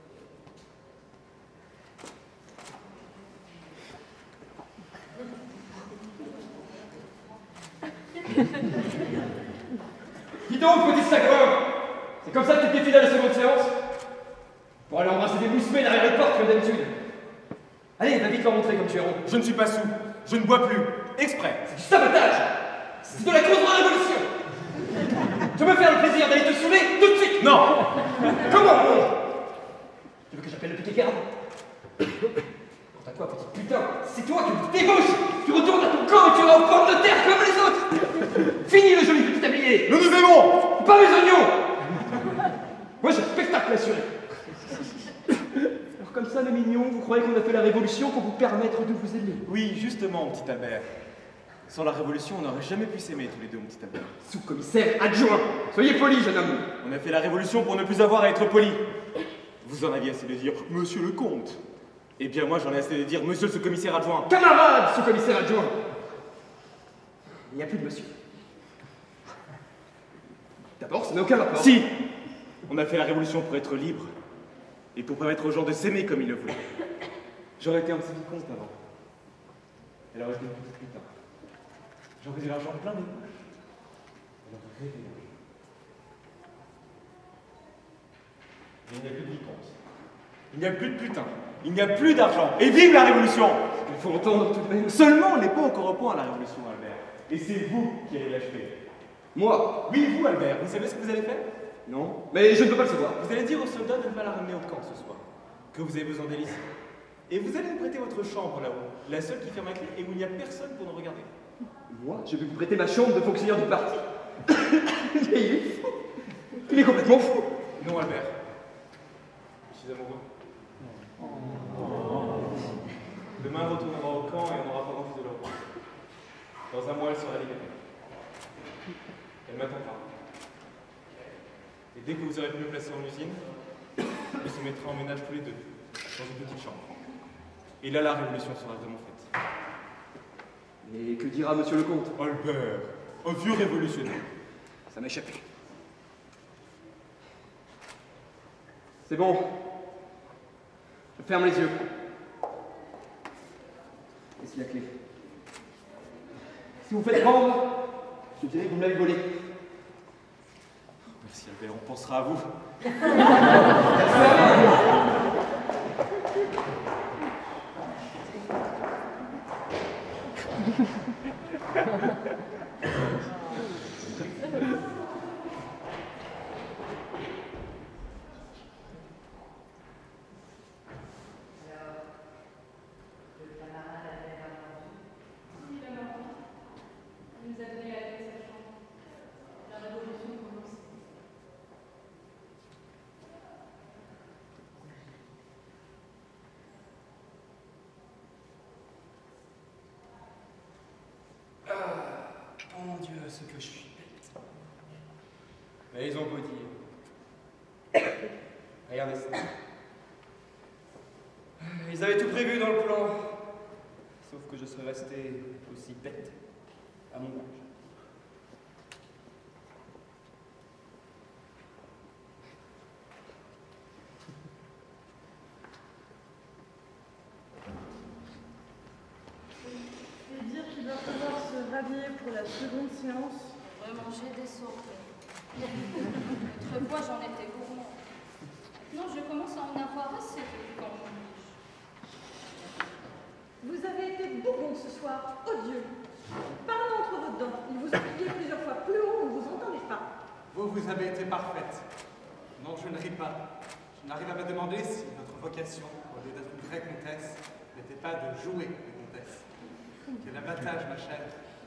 Dis donc, petit sacrin! C'est comme ça que tu t'es fidèle à la seconde séance? Pour aller embrasser des moussemets derrière les portes comme d'habitude. Allez, va vite leur montrer comme tu es rond. Je ne suis pas sous. Je ne bois plus. Exprès. C'est du sabotage! C'est de la contre-révolution! Tu veux me faire le plaisir d'aller te saouler tout de suite? Non! Comment non? Tu veux que j'appelle le piquet garde? Quant à toi, petit putain, c'est toi qui me débauches! Tu retournes à ton camp et tu vas aux pommes de terre comme les autres! Fini le joli petit tablier! Nous nous aimons! Pas mes oignons! Moi j'ai un spectacle assuré! Alors comme ça, mes mignons, vous croyez qu'on a fait la révolution pour vous permettre de vous aimer? Oui, justement, mon petit Albert. Sans la révolution, on n'aurait jamais pu s'aimer tous les deux, mon petit Albert. Sous-commissaire adjoint! Soyez poli, jeune homme! On a fait la révolution pour ne plus avoir à être poli. Vous en aviez assez de dire « Monsieur le comte ». Eh bien, moi, j'en ai assez de dire « Monsieur le sous-commissaire adjoint ». Camarade, sous-commissaire adjoint! Il n'y a plus de monsieur. D'abord, ça n'a aucun rapport. Si! On a fait la révolution pour être libre et pour permettre aux gens de s'aimer comme ils le voulaient. J'aurais été un petit vicomte avant. Elle aurait été une petite putain. J'aurais eu l'argent plein de poches. Elle aurait rêvé d'un jour. Mais il n'y a plus de vicomte. Il n'y a plus de putain. Il n'y a plus d'argent. Et vive la révolution! Il faut entendre tout de même. Seulement, on n'est pas encore au point à la révolution, Albert. Et c'est vous qui allez l'achever. Moi? Oui, vous, Albert. Vous savez ce que vous allez faire? Non. Mais je ne peux pas le savoir. Vous allez dire aux soldats de ne pas la ramener au camp ce soir. Que vous avez besoin d'elle ici. Et vous allez nous prêter votre chambre là-haut. La seule qui ferme à clé et où il n'y a personne pour nous regarder. Moi, je vais vous prêter ma chambre de fonctionnaire du parti. Il est fou. Il est complètement fou. Non, Albert. Je suis amoureux. Demain, on retournera au camp et on n'aura pas envie de le revoir. Dans un mois, elle sera libérée. Elle m'attendra. Et dès que vous aurez pu me placer en usine, on se mettra en ménage tous les deux, dans une petite chambre. Et là, la révolution sera vraiment faite. Et que dira monsieur le comte? Albert, un vieux révolutionnaire. Ça m'a échappé. C'est bon. Je ferme les yeux. Voici la clé. Si vous faites prendre, je dirai que vous me l'avez volée. Merci Albert, on pensera à vous. Oh mon Dieu, ce que je suis bête. Mais ils ont beau dire. Regardez ça. Ils avaient tout prévu dans le plan. Sauf que je serais resté aussi bête à mon âge. Et dire qu'il va falloir se rhabiller pour la seconde séance. Vraiment, j'ai des sautés. Autrefois, j'en étais gourmand. Maintenant, je commence à en avoir assez de quand Vous avez été bougon ce soir, odieux. Parlons entre vos dents. Il vous a crié plusieurs fois plus haut, on vous entend. vous avez été parfaite. Non, je ne ris pas. Je n'arrive à me demander si votre vocation, au lieu d'être une vraie comtesse, n'était pas de jouer les comtesses. Quel abattage, ma chère.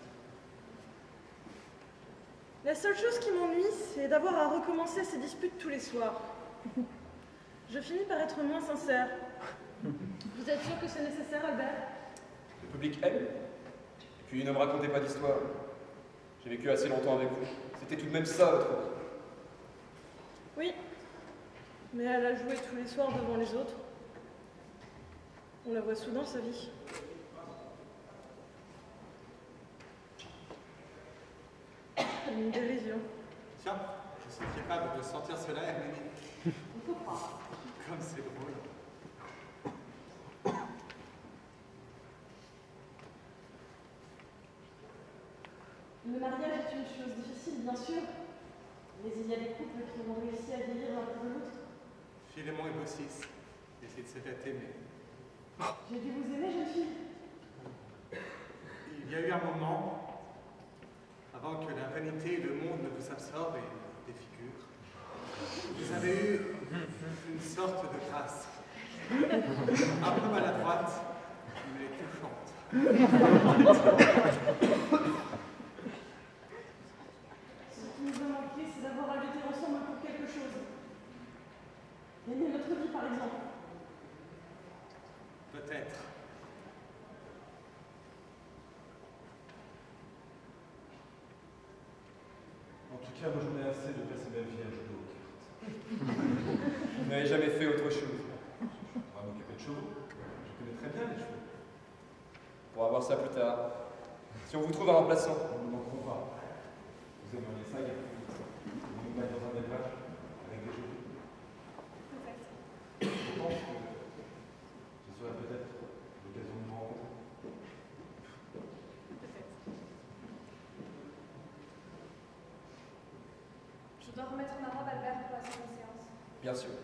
La seule chose qui m'ennuie, c'est d'avoir à recommencer ces disputes tous les soirs. Je finis par être moins sincère. Vous êtes sûr que c'est nécessaire, Albert? Le public aime. Et puis ne me racontez pas d'histoire. J'ai vécu assez longtemps avec vous. C'était tout de même ça, votre vie. Oui, mais elle a joué tous les soirs devant les autres. On la voit soudain, sa vie. Une dérision. Tiens, je suis capable de sentir cela, Herminie. Il faut croire. Comme c'est drôle. Le mariage est une chose difficile, bien sûr, mais il y a des couples qui ont réussi à vieillir l'un pour l'autre. Philémon et Baucis, essayez de s'être aimés. J'ai dû vous aimer, jeune fille. Il y a eu un moment, avant que la vanité et le monde ne vous absorbent et vous défigurent, vous avez eu une sorte de grâce. Un peu maladroite, mais touchante. Ce qui nous a manqué, c'est d'avoir à lutter ensemble pour quelque chose. Gagner notre vie, par exemple. Peut-être. En tout cas, moi j'en ai assez de passer ma vie à jouer aux cartes. Vous n'avez jamais fait autre chose. On va m'occuper de chevaux. Je connais très bien les chevaux. On pourra voir ça plus tard. Si on vous trouve un remplaçant. Nous ne manquerons pas. Vous aimeriez ça, Gaël? Vous nous mettre dans un élevage avec des chevaux? Peut-être. Je pense que ce serait peut-être l'occasion de nous rencontrer. Peut-être. Je dois remettre ma robe Albert pour la seconde séance. Bien sûr.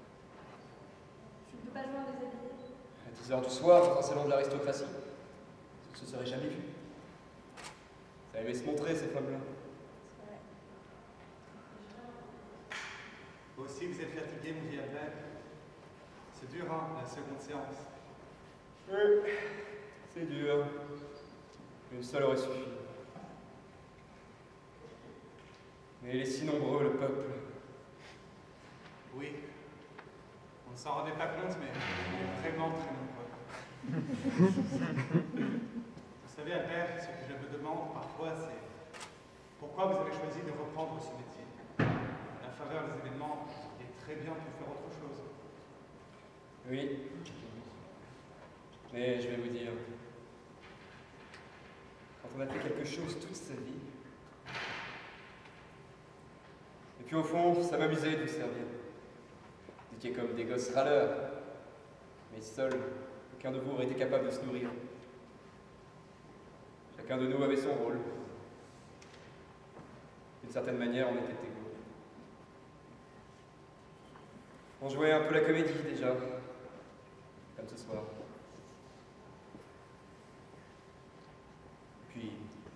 Je ne peux pas jouer en déshabillé. À 10h du soir, dans un salon de l'aristocratie. Ça ne se serait jamais vu. Ça allait se montrer, ces femmes-là. C'est vrai. Vous aussi, vous êtes fatigué, mon vieil Albert. C'est dur, hein, la seconde séance. Oui, c'est dur. Une seule aurait suffi. Mais il est si nombreux, le peuple. Oui. On ne s'en rendait pas compte, mais on est vraiment très nombreux. Vous savez, Albert, ce que je me demande parfois, c'est pourquoi vous avez choisi de reprendre ce métier. À la faveur des événements, vous auriez très bien pu faire autre chose. Oui. Mais je vais vous dire, quand on a fait quelque chose toute sa vie, et puis au fond, ça m'amusait de vous servir. Vous étiez comme des gosses râleurs, mais seuls, aucun de vous aurait été capable de se nourrir. Chacun de nous avait son rôle. D'une certaine manière, on était égaux. On jouait un peu la comédie déjà, comme ce soir. Puis,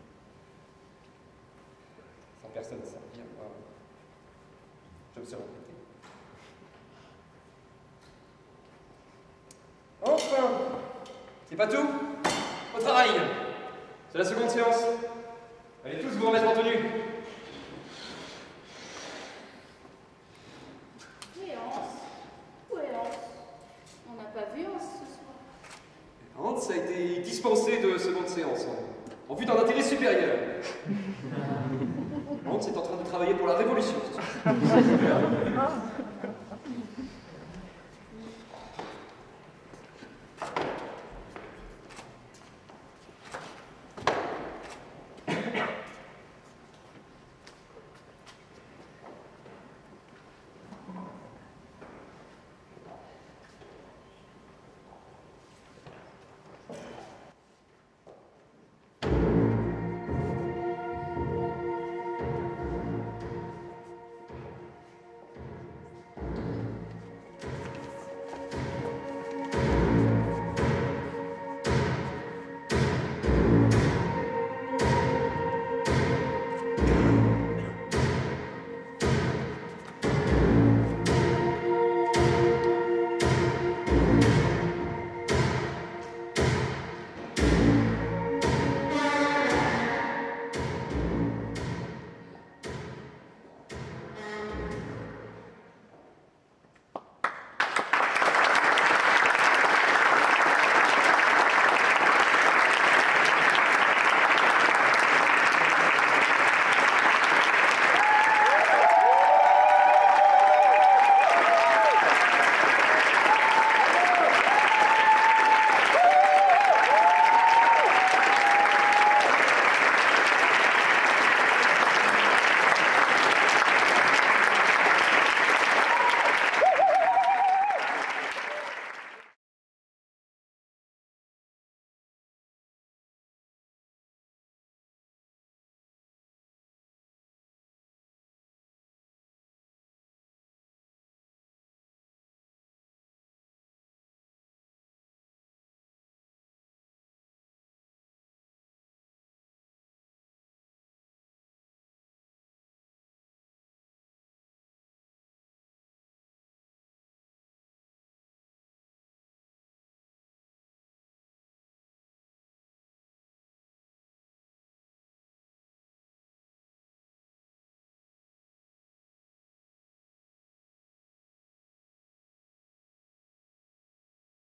sans personne à servir, moi, je me suis répété. Enfin, c'est pas tout. Au travail. C'est la seconde séance. Allez tous vous remettre en tenue. Et Hans? Où est Hans? On n'a pas vu Hans ce soir. Hans a été dispensé de seconde séance en vue d'un intérêt supérieur. Hans est en train de travailler pour la Révolution ce soir.